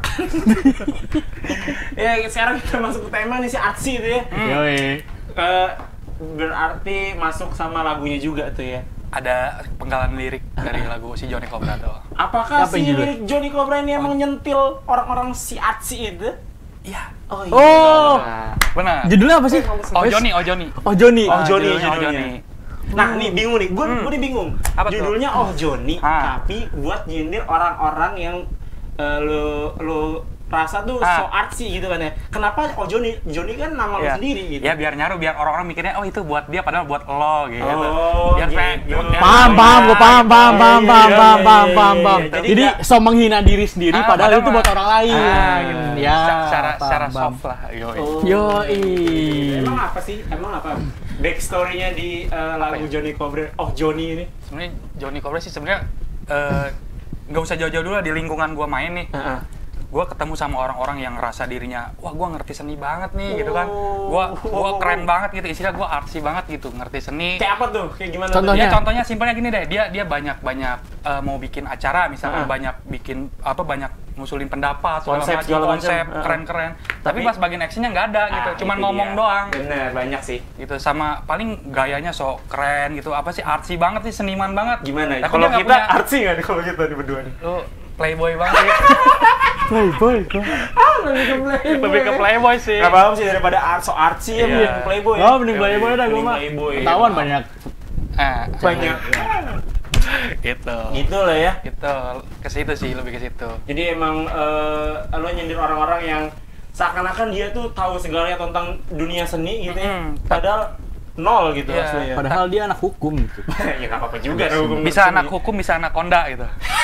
Ya sekarang kita masuk ke tema nih si Atsi itu ya. Yoi. Eh, berarti masuk sama lagunya juga tuh ya. Ada penggalan lirik dari lagu si Johnny Cobra tuh. Apakah Apa si yang judul? lirik Johnny Cobra ini emang nyentil orang-orang si Atsi itu? Iya. Oh Oh. Benar. Judulnya apa sih? Oh Johnny, oh Johnny. Oh Johnny. Oh, Johnny, judulnya Oh judulnya. Johnny. Nah, nih bingung nih. Gue Hmm. gue nih bingung. Apa tuh? Judulnya Oh Johnny, Ah. tapi buat nyindir orang-orang yang eh, lu lu rasa tuh Ah. so artsy gitu kan ya. Kenapa Oh Johnny? Johnny kan nama lu Ya. sendiri gitu. Ya biar nyaru, biar orang-orang mikirnya oh itu buat dia padahal buat lo gitu. Oh, biar supaya gitu. biar- Paham, paham, gue paham, paham, paham, Iya, paham, iya, paham, iya, paham, iya, paham, iya, paham. iya. Jadi Jadi nggak- so menghina diri sendiri, Ah, padahal itu mah- buat orang lain. Ah, gitu. Ya. secara paham, secara paham. soft lah. Yoi. Oh. Yoi. Emang apa sih? Emang apa? Backstory-nya di eh, lagu ya? Johnny Cobra, Oh Johnny ini? Sebenarnya Johnny Cobra sih sebenarnya eh, nggak usah jauh-jauh dulu lah di lingkungan gua main nih. Heeh. Gue ketemu sama orang-orang yang ngerasa dirinya wah gue ngerti seni banget nih gitu kan, Oh. gue gue keren banget gitu, istilah gue artsy banget gitu, ngerti seni. Kayak apa tuh? Kayak gimana? Contohnya? Ya contohnya simpelnya gini deh, dia dia banyak banyak eh, mau bikin acara misalnya, Ah. banyak bikin apa banyak ngusulin pendapat segala Konsep, macam, segala macam. konsep Ah. keren-keren. Tapi Tapi- pas bagian actionnya nggak ada gitu, Ah, cuman itu ngomong dia. doang. Bener, banyak sih. Gitu sama paling gayanya sok keren gitu, apa sih artsy banget sih, seniman banget. Gimana? Tapi Kalau dia nggak kita punya- artsy nggak nih kalau kita di berdua nih? lu playboy banget sih. Playboy. Lebih ke playboy sih. Gak paham sih daripada art so artsy ya, Iya. mending playboy. Oh, mending playboy dah gue Mending mah. Playboy. Ketahuan banyak. Ah, Banyak. gitu. Gitu lah ya. Gitu, ke situ sih, lebih ke situ. Jadi emang eh, lo nyindir orang-orang yang seakan-akan dia tuh tahu segalanya tentang dunia seni gitu ya. Mm-mm. Padahal nol gitu Iya. aslinya. Padahal dia anak hukum gitu. Ya nggak apa-apa juga anak hukum. Bisa anak hukum, bisa anak konda gitu.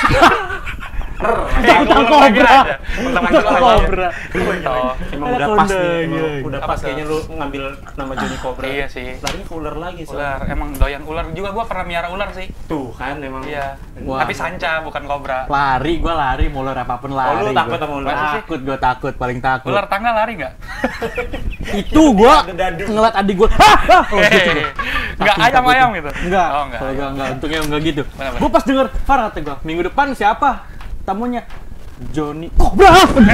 Utang kobra. Utang Utang kobra. Oh, Emang Anak udah pas Honda, nih, emang iya. udah Apa pas tuh? kayaknya lu ngambil nama Johnny Cobra. Iya sih. Larinya ke ular lagi sih. ular, emang doyan ular juga. Gua pernah miara ular sih. Tuh kan emang. Iya. Wah. Tapi sanca bukan kobra. Lari, gua lari, mau ular apapun lari. Oh, lu takut gua. sama ular? Takut, gua takut, paling takut. Ular tangga lari nggak? Itu gua Ada dadu. ngeliat adik gua. Hah, hah, oh, gitu. Nggak Takut, ayam-ayam takut. gitu? Enggak. Oh, enggak. Kalau gua enggak, untungnya enggak gitu. Benar-benar. Gua pas denger, Far kata gua, minggu depan siapa tamunya? Johnny Cobra.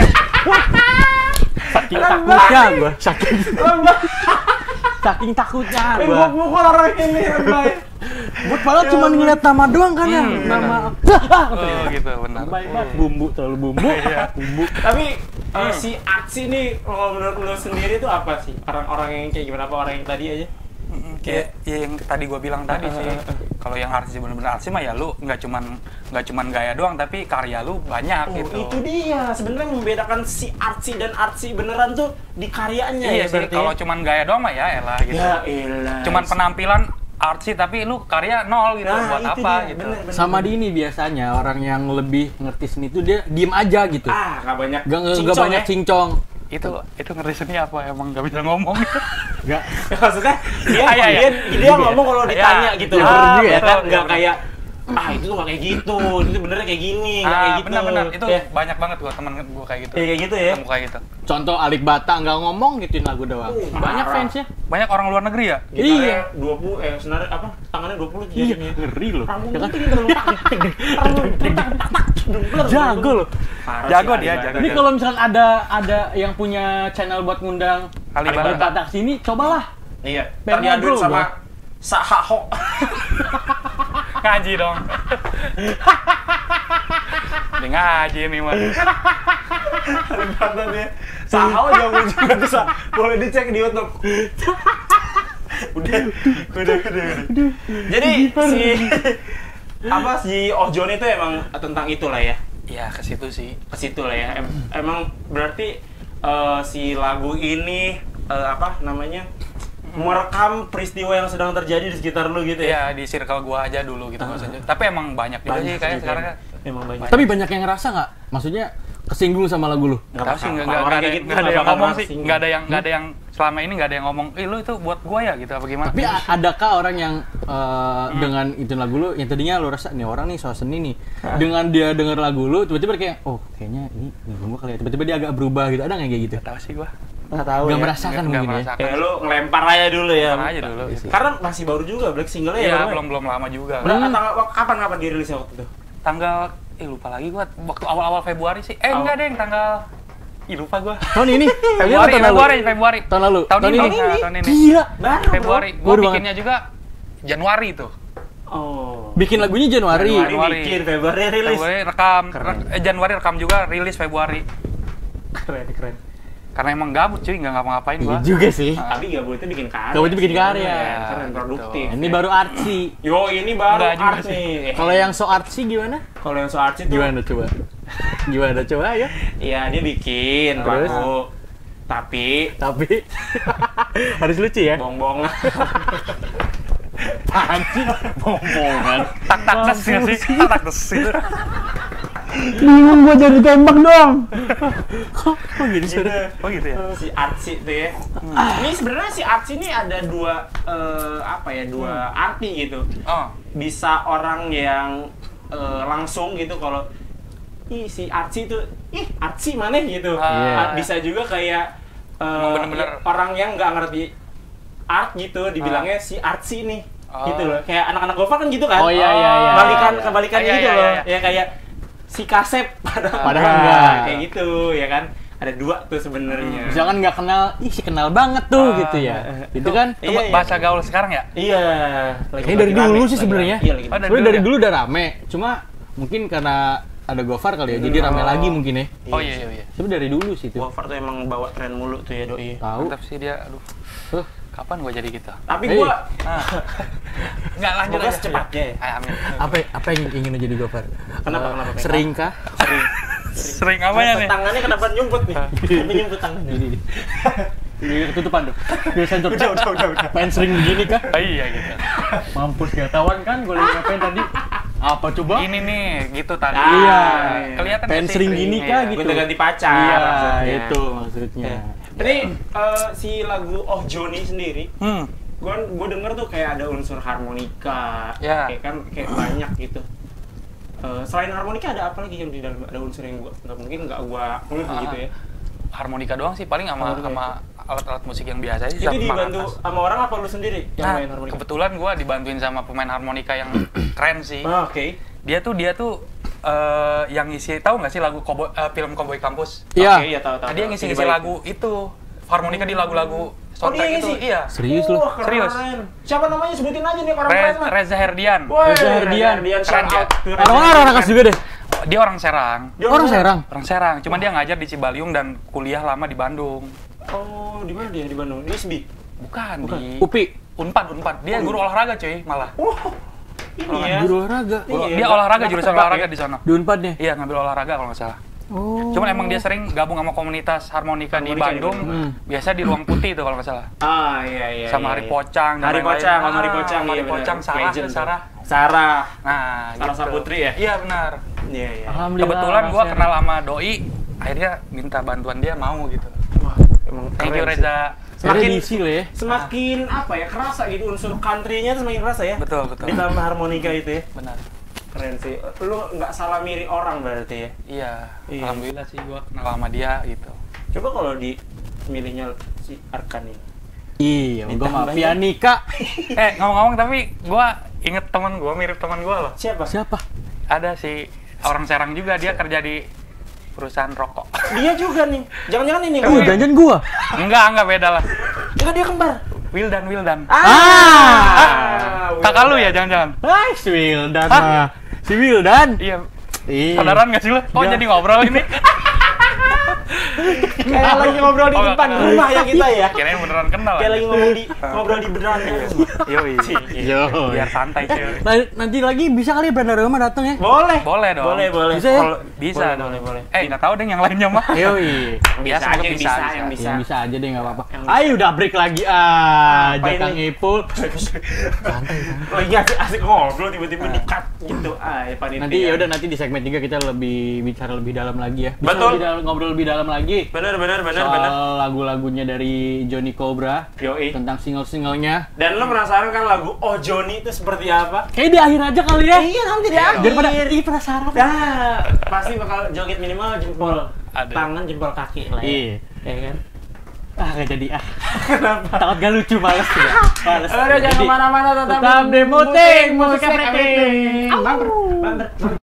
Saking takutnya gua, saking saking takutnya gua. Pukul orang ini, Rebay. Gua padahal cuma ngeliat nama doang kan ya, Hmm, nama. Oh gitu, benar. Baik banget, bumbu terlalu bumbu. Bumbu. Tapi uh, si Artsy nih, kalau menurut lu sendiri itu apa sih? Orang-orang yang kayak gimana? Apa orang yang tadi aja? Kayak ya yang tadi gua bilang tadi sih. Kalau yang artsy bener-bener artsy mah ya lu nggak cuman nggak cuman gaya doang, tapi karya lu banyak Oh, gitu. itu dia. Sebenarnya yang membedakan si Artsy dan Artsy beneran tuh di karyanya Iya ya sih, berarti. kalau cuman gaya doang mah ya elah gitu. ya elah. Cuman penampilan artsy tapi lu karya nol gitu, Nah, buat itu apa dia, gitu. bener, bener, Sama bener. di ini biasanya orang yang lebih ngerti seni itu dia diem aja gitu. Ah, nggak banyak. Gak, gak, cincong banyak ya. cincong. Itu itu ngeri seni apa emang nggak bisa ngomong gitu. Gak. Maksudnya dia Ah, iya, iya. dia, dia ngomong kalau ditanya Iya. gitu. Iya, Ah, bener juga ya ya. kan Iya, nggak bener. kayak ah itu tuh nggak kayak gitu, itu benernya kayak gini, nggak kayak Ah, gitu. benar-benar itu Ya. banyak banget gua teman gua kayak gitu. Ya, kayak gitu ya. Ketemu kayak gitu. Contoh Alik Bata nggak ngomong gituin lagu doang. Uh, Banyak parah. fansnya. Banyak orang luar negeri ya? Gitarnya dua puluh eh sebenarnya apa? Tangannya dua puluh Iya, jadinya. ngeri loh. Rambut Ya kan? tinggi terlalu Jago loh. Parah Jago sih, dia, Alibaba. jago. Ini kalau misalkan ada ada yang punya channel buat ngundang Ali Alik Bata. Bata sini, cobalah. Iya, Pengen tadi diaduin ngobrol, sama Bang. Sahaho. Ngaji dong. Dia ngaji nih mah. Kata dia, Sahaho jago juga bisa. Boleh dicek di YouTube. udah, udah, udah, udah. Jadi si apa si Oh John itu emang tentang itulah ya. Iya, ke situ sih. Ke situ lah ya. Em- emang berarti eh, si lagu ini eh, apa namanya? Merekam peristiwa yang sedang terjadi di sekitar lu gitu ya. Iya, di circle gua aja dulu gitu maksudnya. Tapi emang banyak juga sih kayak juga. sekarang kan. Emang banyak. Tapi banyak yang ngerasa nggak? Maksudnya kesinggung sama lagu lu? Nggak Tahu sih bakal. nggak Kalau nggak orang ada kayak gitu nggak ada nggak yang bakal ngomong sih. tersinggung. Nggak ada yang nggak ada yang selama ini nggak ada yang ngomong, "Eh, lu itu buat gua ya?" gitu apa gimana? Tapi a- adakah orang yang uh, dengan itu lagu lu yang tadinya lu rasa nih orang nih soal seni nih, dengan dia denger lagu lu tiba-tiba kayak oh kayaknya ini lagu gua kali ya, tiba-tiba dia agak berubah gitu, ada nggak kayak gitu? Tahu sih gua. Nggak tahu Nggak ya. merasakan Nggak mungkin ya? merasakan. Kayak lu ngelempar aja dulu ya. Ngelempar aja dulu, gitu. Karena masih baru juga Black single-nya ya. Iya, baru ya? belum belum lama juga. Berapa tanggal kapan kapan dirilisnya waktu itu? Tanggal eh lupa lagi gua waktu awal-awal Februari sih. Eh Awal. enggak deh, tanggal Ih lupa gua. Tahun ini? Februari, tahun lalu? Februari, Februari. Tahun lalu? Tahun, Tahun ini, ini? Nah, tahun ini. Gila. Baru, Februari. Gua Baru bikinnya juga Januari tuh. Oh. Bikin lagunya Januari. Januari Januari. bikin, Februari rilis. Februari rekam, Keren. Re- eh, Januari rekam juga, rilis Februari. Keren, keren. Karena emang gabut cuy, nggak ngapa-ngapain Iya gua. juga sih. Tapi Gabut itu bikin karya. Gabut itu bikin karya. Keren, keren, Gitu. produktif. Ini baru artsy. Yo, ini baru Enggak juga art sih. nih. Kalau yang so artsy gimana? Kalau yang so artsy tuh Gimana coba? Gimana coba ya? Iya, dia bikin Terus? lagu. Tapi Tapi harus lucu ya. bongbongan. Anjing, bombongan. Tak tak des nggak sih? Tak tak des gitu. Bingung gua jadi tembak dong. Kok kok gini sih? Oh gitu ya. Si Artsy tuh ya. Ini sebenarnya si Artsy ini ada dua eh, apa ya? Dua arti gitu. Oh, Bisa orang yang eh, langsung gitu kalau ih si Artsy itu ih Artsy mana gitu. Ah. Bisa juga kayak eh, Emang bener-bener. orang yang nggak ngerti art gitu dibilangnya si Artsy nih. Oh. Gitu loh. Kayak anak-anak Gofar kan gitu kan. Oh iya iya iya. Balikan iya. kebalikan Iya, gitu iya, loh. iya. Ya kayak si Kasep padahal, Padahal enggak. kayak gitu ya kan. Ada dua tuh sebenarnya. Misalkan nggak kenal, ih si kenal banget tuh Ah, gitu ya. eh, Itu kan itu Iya, iya. bahasa gaul sekarang ya? Iya. Lagi- Ini dari lagi dulu rame, sih lagi sebenarnya. rame. Iya, lagi Oh, rame. dari sebenarnya dari dulu dulu udah rame. Cuma mungkin karena ada Gofar kali ya, jadi rame Oh. lagi mungkin ya. Oh iya iya iya. Sebenarnya dari dulu sih itu. Gofar tuh emang bawa tren mulu tuh ya doi. Tahu. Mantap sih dia. Aduh. Huh. Kapan gua jadi gitu? Tapi Hey. gua Ah. Enggak lanjut Semoga aja. secepatnya ya. Ay, amin. Apa apa yang ingin lo jadi Gofar? Kenapa, Eh, kenapa, Pek? Sering kah? sering. Sering apa ya nih? Tangannya kenapa nyumput nih? Kenapa nyumput tangannya? Iya, ketutupan tuh. Dia sensor. Udah, udah, udah, udah. Main sering begini kah? Oh, iya gitu. Mampus gak tawan kan gue lagi ngapain tadi? Apa coba? Ini nih gitu tadi. Ah, Iya. Kelihatan Pengen nggak sih? sering gini kah Iya. gitu? Gonta ganti pacar Iya, maksudnya. itu maksudnya. Ini eh, si lagu Oh Johnny sendiri, Hmm. gue gue denger tuh kayak ada unsur harmonika, Ya. kayak kan kayak banyak gitu. Eh, selain harmonika ada apa lagi yang di dalam, ada unsur yang gua nggak mungkin nggak gua ngeh Ah. gitu ya? Harmonika doang sih paling sama Harmonika. sama alat-alat musik yang biasa aja. Itu sama dibantu atas. sama orang apa lu sendiri yang Nah, main harmonika? kebetulan gue dibantuin sama pemain harmonika yang keren sih. Ah, Oke. Dia tuh dia tuh eh, yang ngisi, tahu nggak sih lagu Cowboy- eh, film Cowboy Campus? Iya. Oke, iya tahu tahu. Nah, dia tahu. ngisi-ngisi Jadi baik. lagu itu, harmonika di lagu-lagu Oh, dia soundtrack itu. ngisi? Iya. Serius lu? Wah, keren. Serius. Siapa namanya, sebutin aja nih orang Re- keren mah. Reza Herdian. Woi, Reza Herdian. Herdian, Keren shout ya? out to Reza Orang orang Herdian. Rakas juga deh. Dia orang Serang. Dia Orang Serang. Orang Serang, cuman dia ngajar di Cibaliung dan kuliah lama di Bandung. Oh, di mana dia di Bandung? Di I S B I. Bukan, di Upi. Unpad, Unpad. Dia guru olahraga cuy, malah. Oh. Ini ya. Guru olahraga. Iya, Dia nggak- olahraga, nggak jurusan ketebak olahraga ya. di sana. Di Unpad nih. Iya, ngambil olahraga kalau nggak salah. Oh. Cuman emang dia sering gabung sama komunitas harmonika, di Harmonika di Bandung. Bandung. Hmm. Biasa di Ruang Putih itu kalau nggak salah. Ah, iya iya. Sama iya, Hari iya. Pocang dan Hari lain-lain. Pocang, sama Hari Ah, Pocang. Hari iya, benar. Pocang, Sarah, Legend tuh. Sarah. Sarah. Nah, Sarah gitu. Saputri ya? Iya benar. Iya iya. Alhamdulillah. Kebetulan gua Mas kenal sama doi, akhirnya minta bantuan dia mau gitu. Wah, emang Thank you keren sih. Reza. Semakin Edisi lah ya. semakin apa ya, kerasa gitu unsur country-nya tuh semakin kerasa ya. Betul, betul. Ditambah harmonika itu ya. Benar. Keren sih. Lu nggak salah mirip orang berarti ya. Iya, Iya. alhamdulillah sih gua kenal sama dia gitu. Coba kalau di milihnya si Arkan ini. Iya, gua mah Ditambahnya- pianika. Eh, ngomong-ngomong tapi gua inget teman gua, mirip teman gua loh. Siapa? Siapa? Ada si orang Serang juga, dia kerja di perusahaan rokok. Dia juga nih. Jangan-jangan ini. Oh, jangan gua. Enggak, enggak beda lah. Jangan dia kembar. Wildan, Wildan. Ah. Kakak lu ya jangan-jangan? Ah, si Wildan mah. Si Wildan. Iya. Iya. Saudaraan nggak sih lu? Kok Iya. jadi ngobrol ini? Kayak lagi ngobrol di Oh, depan nggak kenal. rumah ya kita ya. Kirain beneran kenal. Kayak lagi ngomong di ngobrol di beranda. Yoi. Yo. Biar santai cuy. Nah, nanti lagi bisa kali Branda Roma datang ya. Boleh. Boleh dong. Boleh, boleh. Bisa ya? Kalau Bisa boleh, dong. boleh, boleh. Eh, nggak tahu deh yang lainnya mah. Yoi. Biasa aja yang bisa, yang bisa. Yang bisa aja deh nggak apa-apa. Yang- Ayo udah break lagi aja Apa Kang ini? Ipul. Lagi asik-asik ngobrol tiba-tiba di-cut gitu. Ah, ya panitia. Nanti ya udah nanti di segmen tiga kita lebih bicara lebih dalam lagi ya. Bisa Betul. lebih dalam- ngobrol lebih dalam lagi. Bener, bener, bener, Soal bener. lagu-lagunya dari Johnny Cobra. Yoi. Tentang single-singlenya. Dan lo penasaran kan lagu Oh Johnny itu seperti apa? Kayak di akhir aja kali ya. Iya, nanti di akhir. Daripada ih penasaran. Nah, pasti bakal joget minimal jempol Ada. tangan, jempol kaki lah ya. Iya. Ya kan? Ah gak jadi ah. Kenapa? Takut gak lucu, males ya. Males. Udah jangan Jadi, kemana-mana, tetap tetap di Muting, musik Musik everything. Bamber, bamber.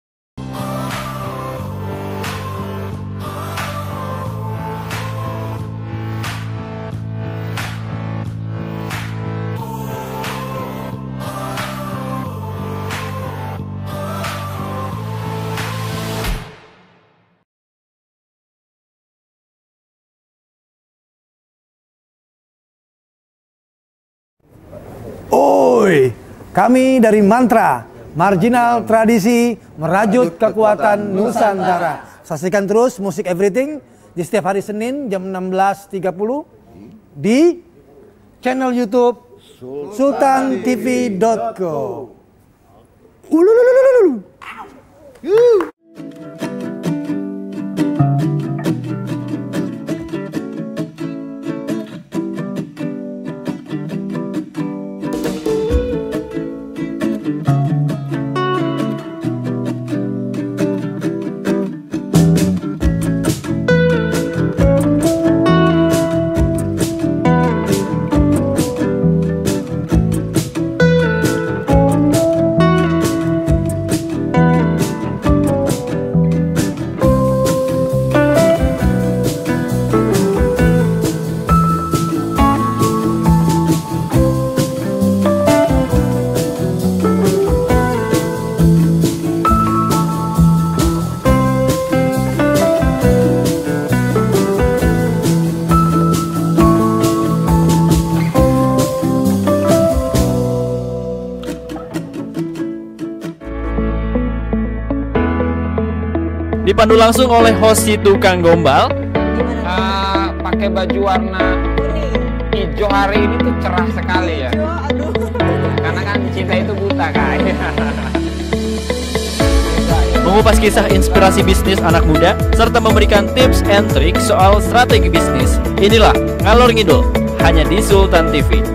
Oi, kami dari Mantra, marginal tradisi merajut kekuatan Nusantara. Saksikan terus musik everything di setiap hari Senin jam enam belas tiga puluh di channel YouTube sultan t v dot co. Ulululululu. Dipandu langsung oleh host si tukang gombal. Ah, pakai baju warna hijau hari ini tuh cerah sekali ya. Karena kan cinta itu buta kan. Mengupas kisah inspirasi bisnis anak muda, serta memberikan tips and trik soal strategi bisnis. Inilah Ngalor Ngidul, hanya di Sultan T V.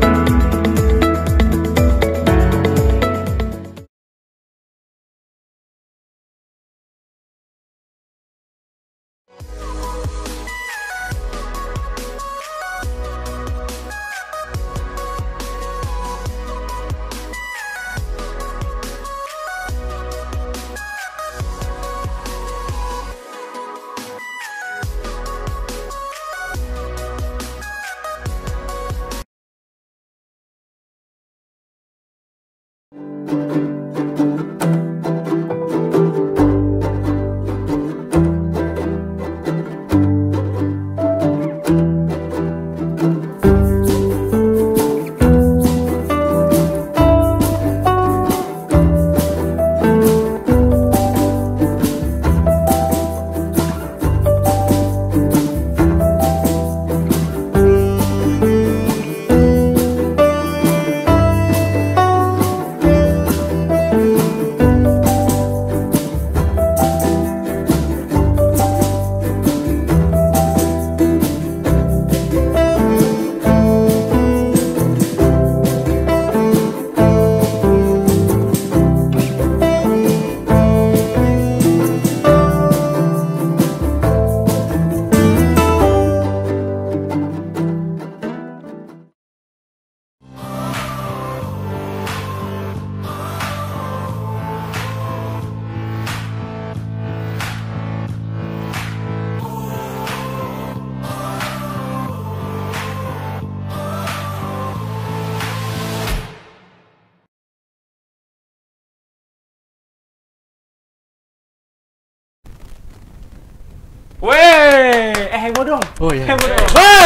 Weh, eh heboh dong. Oh iya. Heboh dong. Wey!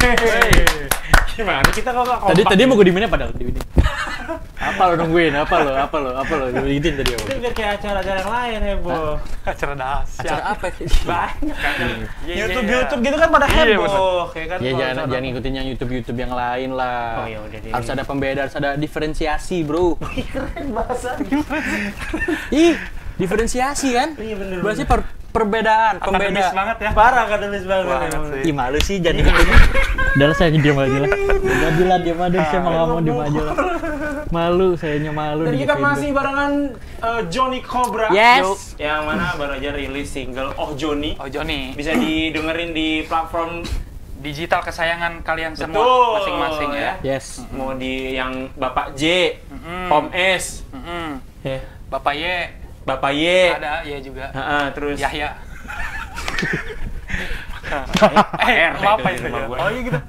Gimana kita kok nggak Tadi kompak? tadi mau gue dimana padahal di ini. Apa lo nungguin? Apa lo? Apa lo? Apa lo? Gituin tadi Itu apa? biar kayak acara-acara yang lain heboh. Acara dahsyat. Acara apa? Banyak kan. Iya, YouTube iya. YouTube gitu kan pada Iya, heboh, kayak kan. Ya kalau jangan acara- jangan ngikutin yang YouTube YouTube yang lain lah. Oh, ya udah deh. Harus ada pembeda, harus ada diferensiasi, bro. Keren bahasa. Ih, diferensiasi kan? Iya, bener, Berarti per perbedaan, Akademis pembeda. banget ya. Parah akademis banget. Banget emang. sih. Ih, malu sih jadi ini. Udah lah, saya diam aja lah. Udah bilang diam aja, saya mau ngomong diam aja lah. Malu, sayanya malu. Dan di kita Indo. masih barengan uh, Johnny Cobra. Yes. Yang mana baru aja rilis single Oh Johnny. Oh Johnny, Bisa didengerin di platform digital kesayangan kalian semua betul masing-masing ya. Yes. Mau di yang Bapak J, Mm-mm. Om S, Mm-mm. ya, Bapak Y Bapak Y, ada ya juga. Ha-ha, terus Yahya. eh, apa itu? rumah Ya? gua. Oh iya gitu.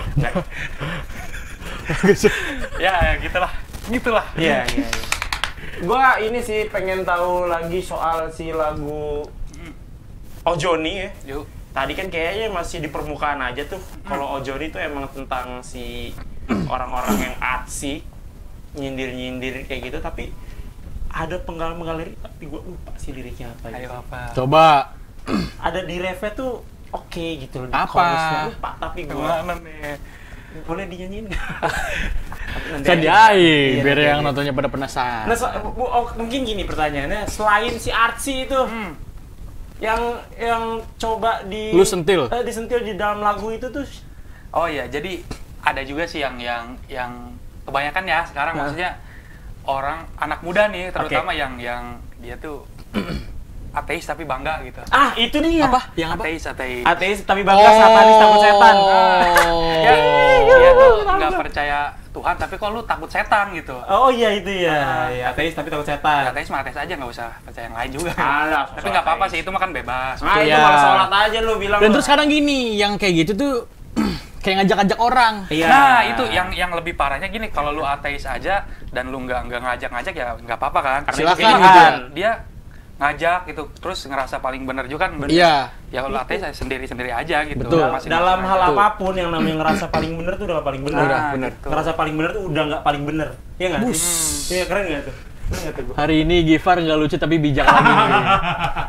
Ya gitulah, gitulah. Iya, iya, iya. Gua ini sih pengen tahu lagi soal si lagu Oh Johnny ya. Yuk. Tadi kan kayaknya masih di permukaan aja tuh. Kalau Oh Johnny itu emang tentang si orang-orang yang artsy, nyindir-nyindir kayak gitu, tapi ada penggal-penggal lirik, tapi gue lupa sih liriknya apa. Ayo Gitu. apa? Coba. Ada di refnya tuh oke gitu loh. di Apa? chorusnya lupa, tapi gue Gimana nih? boleh dinyanyiin nggak? Nanti Kan aja. diain, Iya, biar nanti yang aja. nontonnya pada penasaran. Nah, so- bu- oh, mungkin gini pertanyaannya, selain si artsy itu, Hmm. yang yang coba di Lu sentil? eh, disentil di dalam lagu itu tuh Oh iya, jadi ada juga sih yang yang yang kebanyakan ya sekarang Nah. maksudnya orang anak muda nih terutama yang yang dia tuh ateis tapi bangga gitu. ah itu dia Apa? Yang apa? Ateis, ateis. ateis tapi bangga satanis takut setan. Ya, dia tuh nggak percaya Tuhan tapi kok lu takut setan gitu. Oh iya itu ya, Ah. ya ateis tapi takut setan. Ateis mah ateis aja, nggak usah percaya yang lain juga. Alah, Tapi sosok nggak apa-apa ateis. sih, itu mah kan bebas. Nah itu Iya. malah sholat aja lu bilang. Dan lu. terus sekarang gini, yang kayak gitu tuh kayak ngajak-ngajak orang. Iya. Nah itu yang yang lebih parahnya gini, kalau lu ateis aja dan lu nggak nggak ngajak-ngajak ya nggak apa-apa kan. Karena Silakan itu pilihan. gitu ya. Dia ngajak gitu, terus ngerasa paling bener juga kan. Iya. Ya kalau ateis ya sendiri-sendiri aja gitu. Betul. Masing-masing Dalam hal aja. apapun yang namanya ngerasa paling bener tuh udah paling bener. Nah, bener. gitu. Ngerasa paling bener tuh udah nggak paling bener. Iya nggak sih? Iya keren nggak tuh? Keren nggak tuh gua? Hari ini Gifar nggak lucu tapi bijak lagi. nih.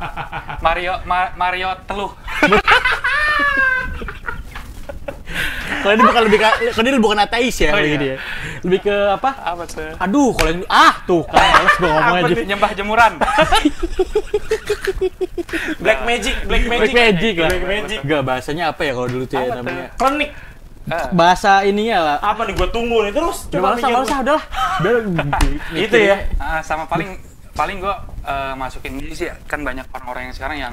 Mario Ma- Mario teluh. Kalau ini bukan lebih ke, kalau ini bukan ateis ya, Oh, kayak iya. gini ya. Lebih ke apa? Apa tuh? Aduh, kalau yang ah tuh kan males gua ngomong Apa aja. tuh? Nyembah jemuran. Black magic, black magic. Black magic lah. Black magic. Enggak, bahasanya apa ya kalau dulu tuh ya Apa namanya? Klinik. Ah. Bahasa ininya lah. Apa nih gua tunggu nih terus. Udah malas, mikir malas gua. udahlah. Udah Itu ya. Ah, sama paling paling gue masukin ini sih kan banyak orang-orang yang sekarang yang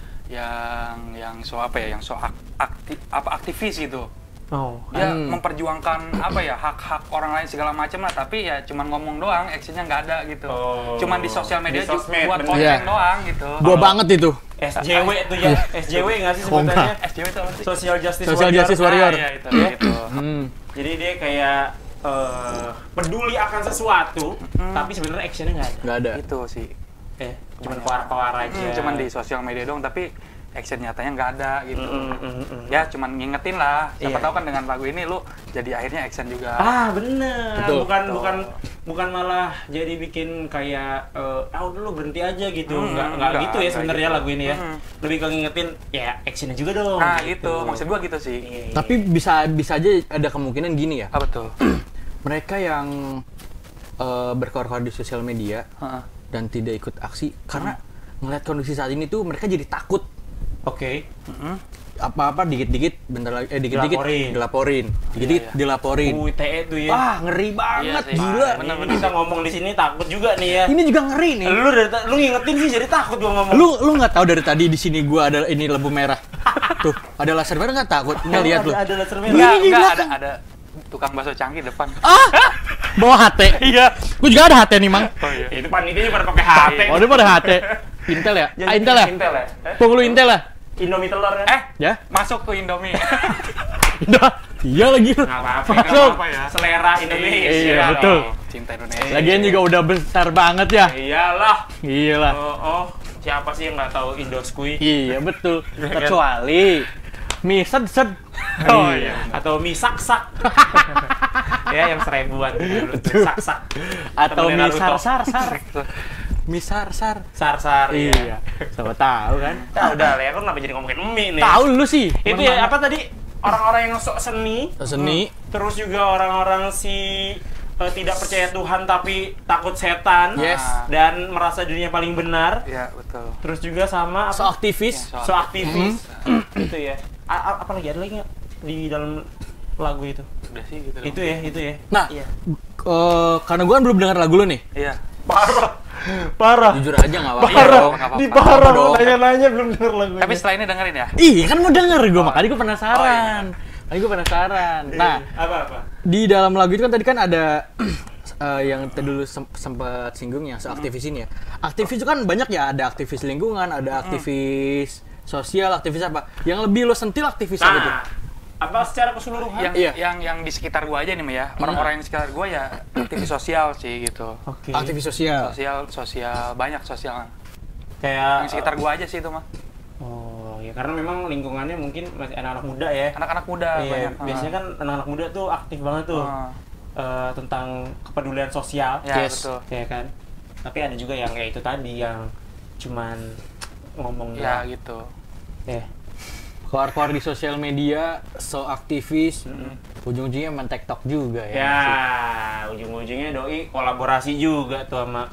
yang yang so apa ya yang so ak- aktif apa aktivis gitu. Oh. Dia Hmm. memperjuangkan apa ya hak-hak orang lain segala macam lah, tapi ya cuman ngomong doang, actionnya nggak ada gitu. Oh. Cuman di sosial media Di ju- sosmed, buat bener. konten Iya. doang gitu. gua banget itu. S J W tuh ya. S J W nggak sih Oh, sebutannya? S J W itu apa sih? Social Justice Social Warrior. Justice Warrior. Ah, iya, itu, gitu. Hmm. Jadi dia kayak eh, peduli akan sesuatu, tapi sebenarnya actionnya nggak ada. Enggak ada. Itu sih. Eh, cuman keluar-keluar aja. Hmm, cuman di sosial media doang, tapi action nyatanya nggak ada gitu. Mm, mm, mm, mm. Ya cuman ngingetin lah. Siapa Iya. tahu kan dengan lagu ini lu jadi akhirnya action juga. Ah bener, Betul. bukan Betul. bukan bukan malah jadi bikin kayak eh, ah udah lu berhenti aja gitu, Hmm, nggak nggak enggak, gitu ya enggak sebenarnya gitu. lagu ini ya, Hmm. lebih ke ngingetin ya actionnya juga dong. Nah gitu, maksud gua gitu sih. Iya, iya. Tapi bisa bisa aja ada kemungkinan gini ya. Apa tuh? Mereka yang eh, berkoar-koar di sosial media Heeh. dan tidak ikut aksi karena ngeliat kondisi saat ini tuh mereka jadi takut. Oke. Apa-apa dikit-dikit bentar lagi eh dikit-dikit Dilaporin. dilaporin. Dikit-dikit Iya, iya. dilaporin. U I T E tuh ya. Wah, ngeri banget, Iya sih. gila. Bener bener kita ngomong di sini takut juga nih ya. Ini juga ngeri nih. Lu dari ta- lu ngingetin sih jadi takut gua ngomong. Lu lu nggak tahu dari tadi di sini gua ada ini lampu merah. Tuh, ada laser merah nggak takut? Nggak lihat lu. ada, ada laser merah. Enggak, Ini di enggak ada belakang. ada tukang bakso canggih depan. Ah, bawa H T. Iya. Gua juga ada H T nih, Mang. Oh iya. Itu panitianya pada pakai H P. Oh, dia pada H T. Intel ya? Jadi Ah, Intel ya? Intel ya. Eh, Pung lu Intel lah. Indomie telur kan? Eh, Ya? masuk tuh Indomie. Udah. Iya lagi lu. Nggak apa-apa, Masuk. nggak apa-apa ya. Selera Indonesia. Iya, dong. betul. Cinta Indonesia. Lagian juga udah besar banget ya. Iyalah. Gila. Oh, oh, siapa sih yang nggak tahu Indoskui? Iya, betul. Kecuali mie sed-sed. Oh iya. Atau mie sak-sak. Ya, yang seribuan dulu tuh, sak-sak. Atau Temennya mie Naruto. sar-sar-sar. Mie sar-sar. Sar-sar. Iya. Sama tahu kan? Nah, udah lah, aku kenapa jadi ngomongin mie nih? Tahu lu sih. Itu ya apa tadi? Orang-orang yang sok seni, Seni. terus juga orang-orang si eh, tidak percaya Tuhan tapi takut setan, Yes. dan merasa dirinya paling benar. Iya, betul. Terus juga sama So apa? aktivis. So aktivis. Itu ya. A- a- apa lagi ada lagi nggak di dalam lagu itu? Udah sih gitu. Itu ya, itu ya. Nah, Iya. eh, karena gue kan belum dengar lagu lu nih. Iya. Parah. Parah. Jujur aja nggak apa-apa. Parah. dong. nggak apa-apa. Di parah Dong. mau nanya-nanya belum denger lagu. Tapi setelah ini dengerin ya. Ih, kan mau denger gue, makanya gue penasaran. Makanya gue penasaran. Nah, apa-apa? di dalam lagu itu kan tadi kan ada eh, yang tadi dulu sem- sempat singgung yang so aktivis ini ya. Aktivis itu kan banyak ya, ada aktivis lingkungan, ada aktivis sosial, aktivis apa. Yang lebih lo sentil aktivis apa tuh? Nah, apa secara keseluruhan? Yang Iya. yang yang di sekitar gua aja nih, Mbak, ya. Orang-orang yang di sekitar gua ya aktivis sosial sih gitu. Oke. Aktivis sosial. Sosial, sosial, banyak sosial. Kayak Yang sekitar gua aja sih itu mah. Oh, ya karena memang lingkungannya mungkin masih anak-anak muda ya. Anak-anak muda Iya, banyak. biasanya kan anak-anak muda tuh aktif banget tuh Ah. eh, tentang kepedulian sosial, Ya, Yes. betul. ya kan. Tapi ada juga yang kayak itu tadi yang cuman ngomong Ya doang. gitu. Ya. Keluar-keluar di sosial media, so aktivis, ujung-ujungnya main TikTok juga ya. Ya, ujung-ujungnya doi kolaborasi juga tuh sama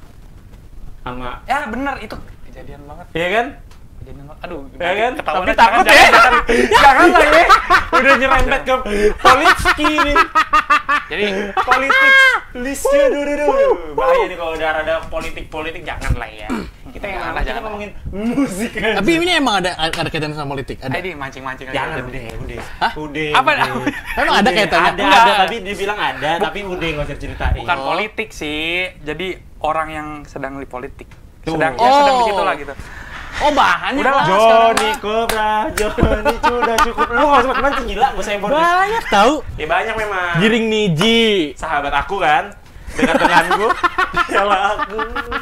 sama Ya bener itu kejadian banget. Iya kan? Kejadian banget. Aduh, Ya kan? ketahuan Tapi aja, takut jangan, ya. jangan. Jangan lah ya. Udah nyerempet ke politik nih. Jadi Politik listnya dulu dulu. Bahaya nih kalau udah ada politik-politik, jangan lah ya. Kita yang Jangan lah, kita jangan lah. ngomongin musik aja. Tapi ini emang ada ada kaitan sama politik? Ada. ini mancing-mancing aja. Jangan udah, udah. Hah? Udah. Apa? udah. Emang ada Udah, kaitannya? Ada, Enggak. ada, tapi dibilang ada, tapi udah nggak usah ceritain. Bukan politik sih. Jadi orang yang sedang di politik. Tuh. Sedang ya sedang di Oh. situ lah gitu. Oh, bahannya Udah lah, Johnny Cobra, Johnny sudah cukup. Lu nggak usah mancing gila, gue sembor. banyak tahu. Ya banyak memang. Giring Niji. Sahabat aku kan, dekat denganku. Kalau aku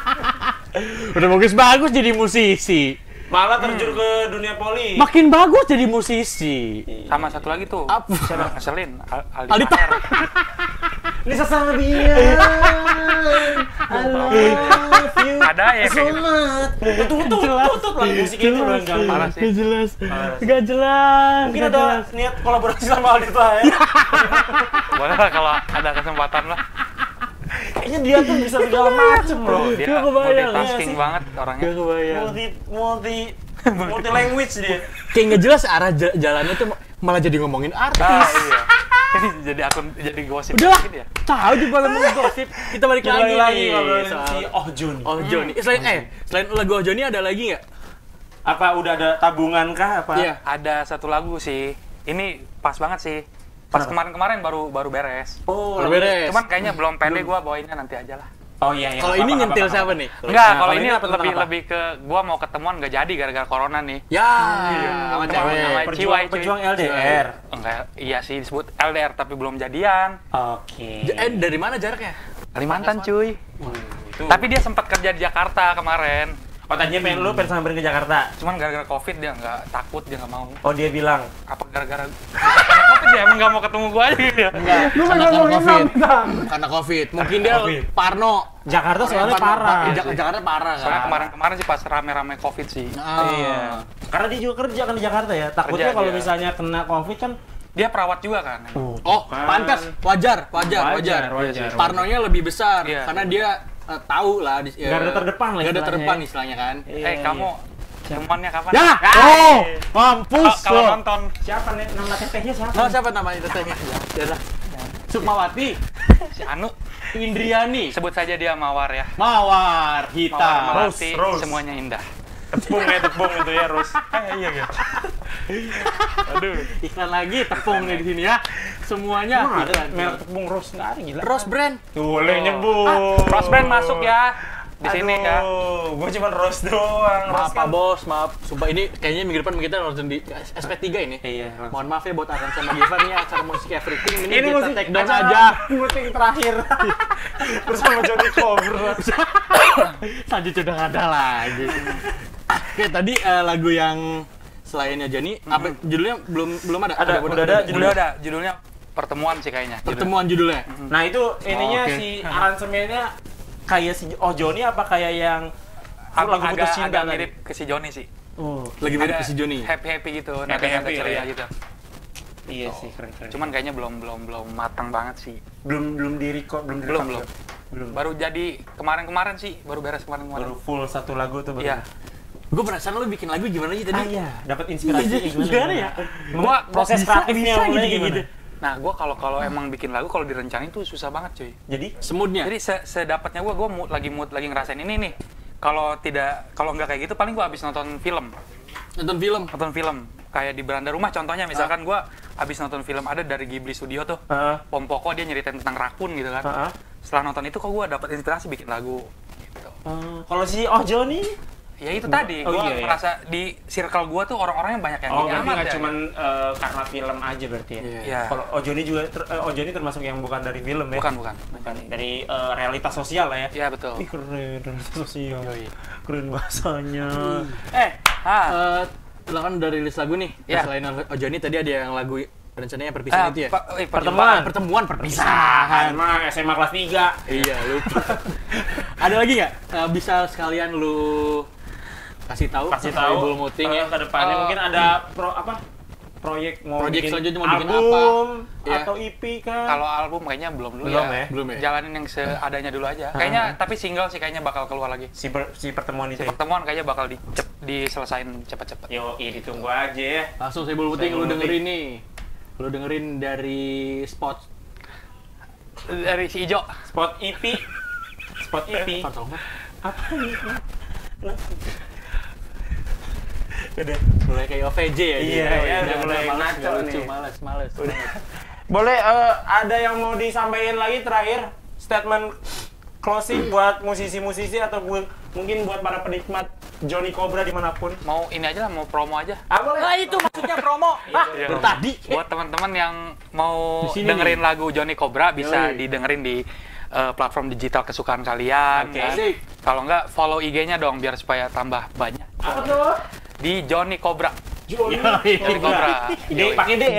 Udah bagus-bagus jadi musisi. malah terjun ke dunia poli. Makin bagus jadi musisi. Sama satu lagi tuh. Apa? Siapa? Ngeselin. Al- Aldi Aldi Taher. Ini sesama dia. I love you. Ada ya kayak gitu. Tutup, tutup, tutup lah musik itu udah enggak Parah sih. Gak jelas. Gak jelas. Mungkin ada niat kolaborasi sama Aldita ya. Boleh lah kalau ada kesempatan lah. Kayaknya dia tuh bisa segala macem loh. Dia Gak kebayang. multitasking Iya sih. banget orangnya. Gak kebayang. Multi multi multi language dia. Kayak nggak jelas arah j- jalannya tuh malah jadi ngomongin artis. Ah, iya. Ini jadi akun jadi gosip Udah lah, gitu ya. tahu juga ngomongin gosip. Kita balik Kita lagi balik lagi nih ngobrolin soal si Oh Joni. Oh Joni. Eh, Selain eh selain lagu Oh Joni ada lagi nggak? Apa udah ada tabungan kah apa? Iya. Ada satu lagu sih. Ini pas banget sih. Pas kemarin-kemarin baru baru beres. Oh, Baru beres. Cuman kayaknya belum pede gua bawainnya nanti aja lah. Oh iya iya. Kalau ini nyentil siapa nih? Enggak, Nah, kalau kalau ini ini apa, lebih tentang apa? lebih ke gua mau ketemuan nggak jadi gara-gara corona nih. Ya, sama Teman- cewek. sama Perjuang, Ciwai, cuy. pejuang L D R. Enggak, iya sih disebut L D R tapi belum jadian. Oke. J- Eh dari mana jaraknya? Kalimantan cuy. Itu. Tapi dia sempat kerja di Jakarta kemarin. Oh tadinya pengen lu pengen samperin ke Jakarta. Cuman gara-gara Covid dia nggak takut, dia nggak mau. Oh dia bilang. Apa gara-gara karena Covid dia emang nggak mau ketemu gua aja gitu ya. Enggak, karena Covid. Karena Covid. Mungkin dia Covid. Parno. Jakarta soalnya Parno- parah. di Jak- Jakarta parah kan. Soalnya kemarin-kemarin sih pas rame-rame Covid sih. Ah. Iya. Karena dia juga kerja kan di Jakarta ya. Takutnya Kerja kalau dia. misalnya kena Covid kan. Dia perawat juga kan. Oh, pantas, wajar, wajar, wajar. Wajar, wajar. Parnonya lebih besar Iya. karena dia eh, tahu lah di, ya, Garda terdepan lah garda istilahnya. terdepan istilahnya kan. Eh, Iya, kamu temuannya kapan? Ya, Ah, oh, iya. mampus Kalau lo. nonton Siapa nih nama tetehnya siapa? Nah, siapa namanya tetehnya? Ya udah. Sukmawati, si Anu, Indriani, sebut saja dia Mawar ya. Mawar, Mawar Hitam. Melati, Rose, Rose. semuanya indah. Tepung ya tepung itu ya Ros. Iya iya. Aduh, iklan lagi tepung nih di sini ya. Semuanya Emang ada iklan. merek tepung Ros nggak ada gila. Rose brand. Boleh nyebut. Rose Brand masuk ya di sini ya. Gue cuma Ros doang. Maaf Ros Pak kan- Bos, maaf. Sumpah ini kayaknya minggu depan kita nonton di S P tiga ini. Iya. langsung. Mohon maaf ya buat Aran sama Givan nih acara musik everything ini, Ini kita musik take down acara aja. Musik terakhir bersama Johnny Cobra. Lanjut udah nggak ada lagi. Oke, tadi eh, lagu yang selainnya Johnny, apa judulnya belum belum ada? Ada, udah ada, Judulnya ada, judulnya Pertemuan sih kayaknya. judulnya. Pertemuan judulnya. Nah itu ininya Oh, oke. si aransemennya kayak si Oh Johnny apa kayak yang Ag- lagu putus agak, cinta agak tadi? mirip ke si Joni sih. Oh, Lagi mirip Ada ke si Johnny. Happy happy gitu, Happy nada-nada happy ceria ya. gitu. iya sih keren keren. Cuman kayaknya belum belum belum matang banget sih. belum belum di record belum Belum direkam belum. juga? belum. Baru jadi kemarin-kemarin sih, baru beres kemarin-kemarin. Baru full satu lagu tuh baru. Iya. Gue penasaran lu bikin lagu gimana sih tadi? Ah iya, dapat inspirasi Iya, gimana? gimana ya? Gua proses Bisa- kreatifnya bisa mulai gitu, gimana? gitu. Nah, gua kalau kalau emang bikin lagu kalau direncanain tuh susah banget, cuy. Jadi Semutnya. Jadi se sedapatnya gua gua mood, lagi mood lagi ngerasain ini nih. Kalau tidak kalau nggak kayak gitu paling gua habis nonton film. Nonton film. Nonton film kayak di beranda rumah contohnya misalkan gua habis nonton film ada dari Ghibli Studio tuh. Heeh. Pom Poko dia nyeritain tentang rakun gitu kan. Heeh. Setelah nonton itu kok gua dapat inspirasi bikin lagu gitu. Eh, kalau si Oh Johnny Ya itu tadi, Oh, gua iya, iya. merasa di circle gua tuh orang-orangnya banyak yang Oh, gini berarti amat nggak ya. cuman eh, karena film aja berarti ya? Iya. Iya. Kalau Oh Johnny juga, ter- eh, Oh Johnny termasuk yang bukan dari film ya? Bukan, bukan. Bukan, dari eh, realitas sosial lah ya? Iya betul. Ih keren, realitas sosial. Yoi. Keren bahasanya. Eh, Ah, eh lo kan udah rilis lagu nih. Iya. Selain Oh Johnny tadi ada yang lagu rencananya perpisahan ah, itu ya? pa- eh, Pertemuan. Pertemuan, perpisahan. Emang S M A kelas tiga. Iya, lupa. Ada lagi nggak? Eh, bisa sekalian lu kasih tahu Kasih ke tahu Bull Muting ya. eh, ke depannya Oh. mungkin ada pro apa? Proyek mau Proyek bikin selanjutnya mau bikin album Iya. atau E P kan? kalau album kayaknya belum dulu Belum ya. ya? Belum ya? Jalanin yang seadanya dulu aja. Kayaknya tapi single sih kayaknya bakal keluar lagi. si per- si pertemuan itu. ya? Pertemuan kayaknya bakal di diselesain cepet-cepet. Yo, ditunggu aja ya. Langsung saya Bull Muting Saya lu Bull dengerin nih. Lu dengerin dari spot Dari si Ijo. Spot E P. Spot E P. Partol apa? Apa ini? Udah. Mulai kayak O V J ya. Iya, jadi. iya, Udah, udah mulai males, ngaco nggak lucu, nih. males, males. Boleh eh, ada yang mau disampaikan lagi terakhir statement closing buat musisi-musisi atau bu- mungkin buat para penikmat Johnny Cobra dimanapun. Mau ini aja lah, mau promo aja. Ah boleh. Nah itu maksudnya promo. Ah, Iya. dari tadi. Buat teman-teman yang mau Di sini dengerin nih. lagu Johnny Cobra bisa Yoi. didengerin di eh, platform digital kesukaan kalian. Oke. kan. Asik. Kalau enggak follow I G-nya dong biar supaya tambah banyak. Apa tuh? Di Johnny Cobra. Johnny Yoi. Johnny Cobra. D pakai D ya.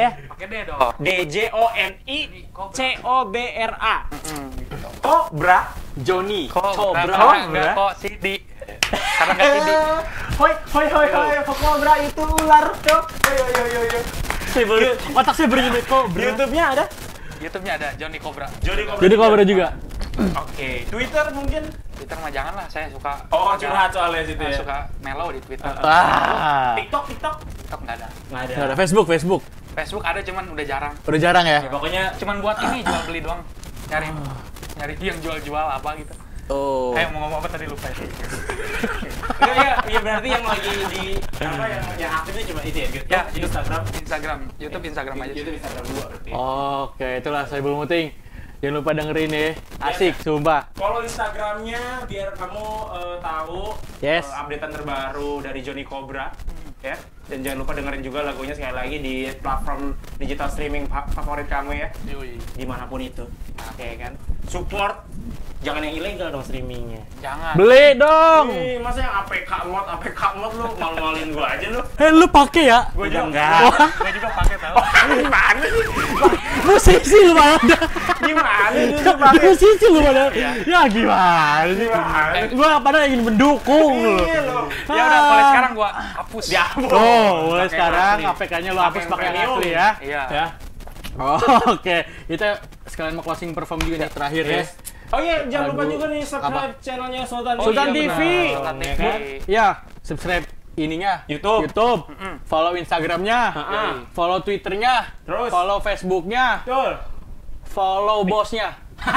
Pakai D dong. D J O N I C O B R A. Cobra. Johnny. Cobra. Cobra. Enggak kok Sidi. Karena enggak Sidi. Hoi, hoi, hoi, hoi, Cobra itu ular, Cok. Yo yo yo yo. Saya baru, otak saya berjumpa Cobra. YouTube-nya ada? YouTube-nya ada Johnny Cobra. Johnny Cobra. Jadi Cobra juga. Oke. Twitter mungkin? Twitter mah jangan lah, saya suka. Oh, curhat soalnya situ Saya ya. suka mellow di Twitter. Wah. TikTok, TikTok. TikTok nggak ada. Nggak ada. Nggak ada Facebook, Facebook. Facebook ada cuman udah jarang. Udah jarang ya? Ya, pokoknya Cuman buat ini jual beli doang. Nyari nyari yang jual-jual apa gitu. Oh. Eh mau ngomong apa tadi lupa ya. Enggak ya, ya berarti yang lagi di apa yang yang aktifnya cuma itu ya, YouTube, Ya, Instagram, Instagram, YouTube, Instagram aja. YouTube, Instagram dua berarti. Oke, itulah saya belum muting. Jangan lupa dengerin ya. Asik, sumpah. Follow Instagramnya biar kamu eh, tahu Yes. eh, updatean terbaru dari Johnny Cobra, ya. Dan jangan lupa dengerin juga lagunya sekali lagi di platform digital streaming fa- favorit kamu ya, Yoi. dimanapun itu, oke kan? Support, jangan yang ilegal dong streamingnya. Jangan. Beli dong. Ih, masa yang A P K mod, A P K mod lu malu-maluin gua aja lu? Eh, lu pakai ya? Gua juga enggak. Gue juga pakai tahu. Gimana sih? Musisi lu mana? Gimana sih lu pakai? Musisi lu mana? Ya gimana sih? Gimana? Gua padahal ingin mendukung lu. Iya lo. Ya udah mulai sekarang gua hapus. Dihapus. Oh, mulai Pakai sekarang asli. A P K-nya lu Pakai hapus yang pakai yang premium. asli ya. Iya. Ya. Oh, oke. Kita sekalian mau closing perform juga nih terakhir ya. Yes. Oh iya, jangan lupa Aduh. juga nih subscribe channelnya Sultan Sultan iya, T V. benar. Sultan T V. Ya kan? Ya, subscribe ininya YouTube. YouTube. Follow Instagramnya. Ha-ha. Follow Twitternya. Terus? Follow Facebooknya. Betul. Follow bosnya.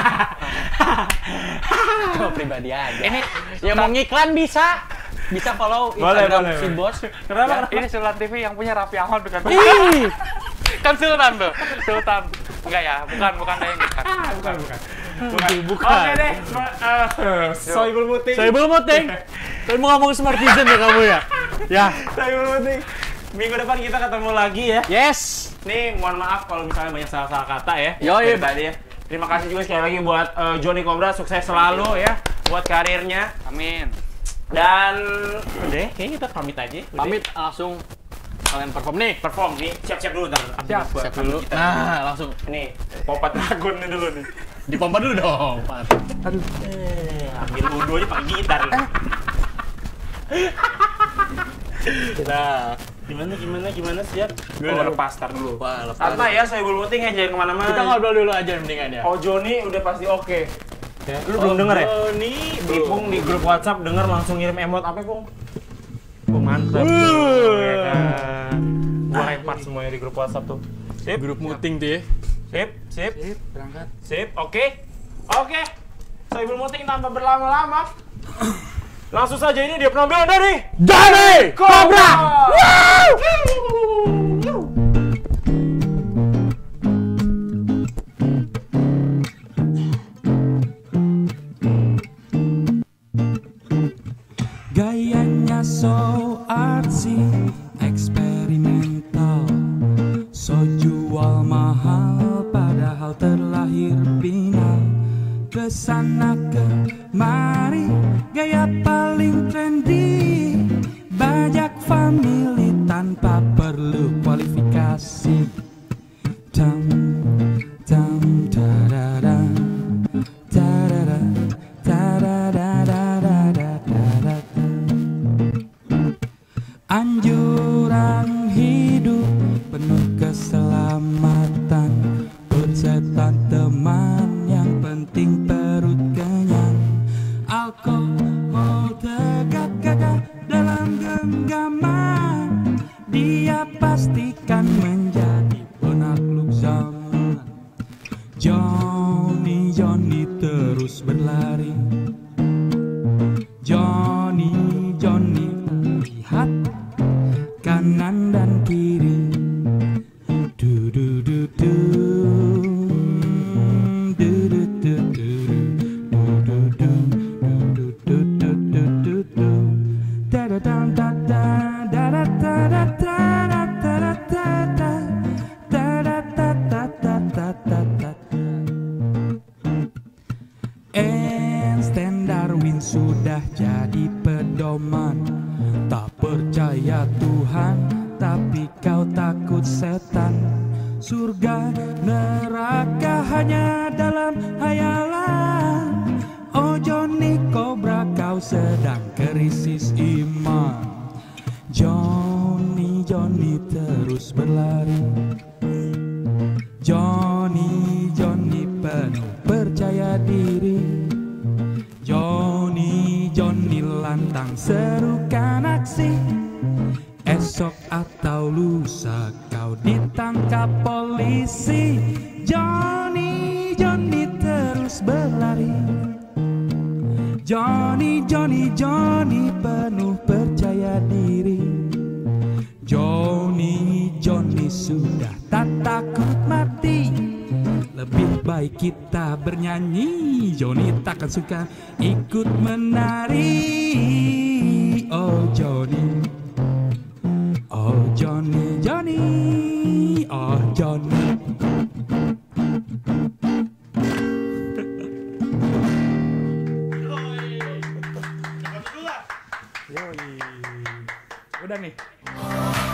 Kok pribadi aja. Ini Ya mau ngiklan bisa. Bisa follow Boleh, Instagram boleh, si boleh. bos. Kenapa? ya, ini Sultan T V yang punya Raffi Ahmad bukan? Ih, Kan Sultan tuh. Sultan. Enggak ya, bukan bukan yang bukan. Bukan, bukan. bukan. bukan. Oke deh. Uh, Soibul Muting. Saya belum mau ting. Saya mau ngomong smartizen ya kamu ya. Ya. Soibul Muting. Minggu depan kita ketemu lagi ya. Yes. Nih, mohon maaf kalau misalnya banyak salah-salah kata ya. Yoi. Dari tadi ya. Terima kasih juga sekali lagi buat eh, Johnny Cobra, sukses selalu ya buat karirnya. Amin. Dan udah, kayaknya kita pamit aja. Udah. Pamit langsung kalian perform nih. Perform nih, siap-siap dulu ntar. Siap, siap dulu. Nah, langsung Nih, pompat dragon nih dulu nih. dipompa dulu dong. Aduh. Eh, ambil wudhu aja pakai gitar. Nah, Gimana, gimana, gimana, siap? Gue Oh, udah- lepas, tar dulu. wah, lepas. Santai ya, saya belum muting ya, jangan kemana-mana. Kita ngobrol dulu aja mendingan ya. Oh, Johnny udah pasti oke. Ya, lu belum denger ya? Ini Ipung di grup WhatsApp denger langsung ngirim emot apa, Pung? Oh, mantap. Uh. Ya kan? Gua lempar semuanya di grup WhatsApp tuh. Sip, grup muting tuh ya. sip, sip, Sip, berangkat. sip, oke. Oke. Saya belum muting tanpa berlama-lama. Langsung saja ini dia penampilan dari Johnny Cobra. Gayanya so artsy, eksperimental, so jual mahal padahal terlahir binal. Kesana kemari, gaya paling trendy, bajak family tanpa perlu kualifikasi. Dam, dam, da-da-dam, da-da-da, da-da-da-da-da-da-da-da. Anjuran hidup penuh keselamatan, buat setan teman, yang penting perut kenyang. Alkohol tegak gagah dalam genggaman, dia pastikan menjadi penakluk zaman. Johnny, Johnny terus berlari. Johnny, Johnny lihat kanan dan kiri. Du du du du. Du du du du. Du du du. Du du du du du du. Da da da da da da da da da da da da da da. Da da da da da da da da. Einstein Darwin sudah jadi pedoman. Tak percaya Tuhan, tapi kau takut setan. Surga neraka hanya dalam hayalan. Oh Johnny Cobra, kau sedang krisis iman. Johnny, Johnny terus berlari. Johnny, Johnny penuh percaya diri. Johnny, Johnny lantang serukan aksi. Esok atau lusa kau ditangkap polisi. Johnny, Johnny terus berlari. Johnny, Johnny, Johnny penuh percaya diri. Johnny, Johnny sudah tak takut mati. Lebih baik kita bernyanyi. Johnny takkan suka ikut menari. Oh Johnny, oh Johnny, Johnny, oh Johnny. Udah nih.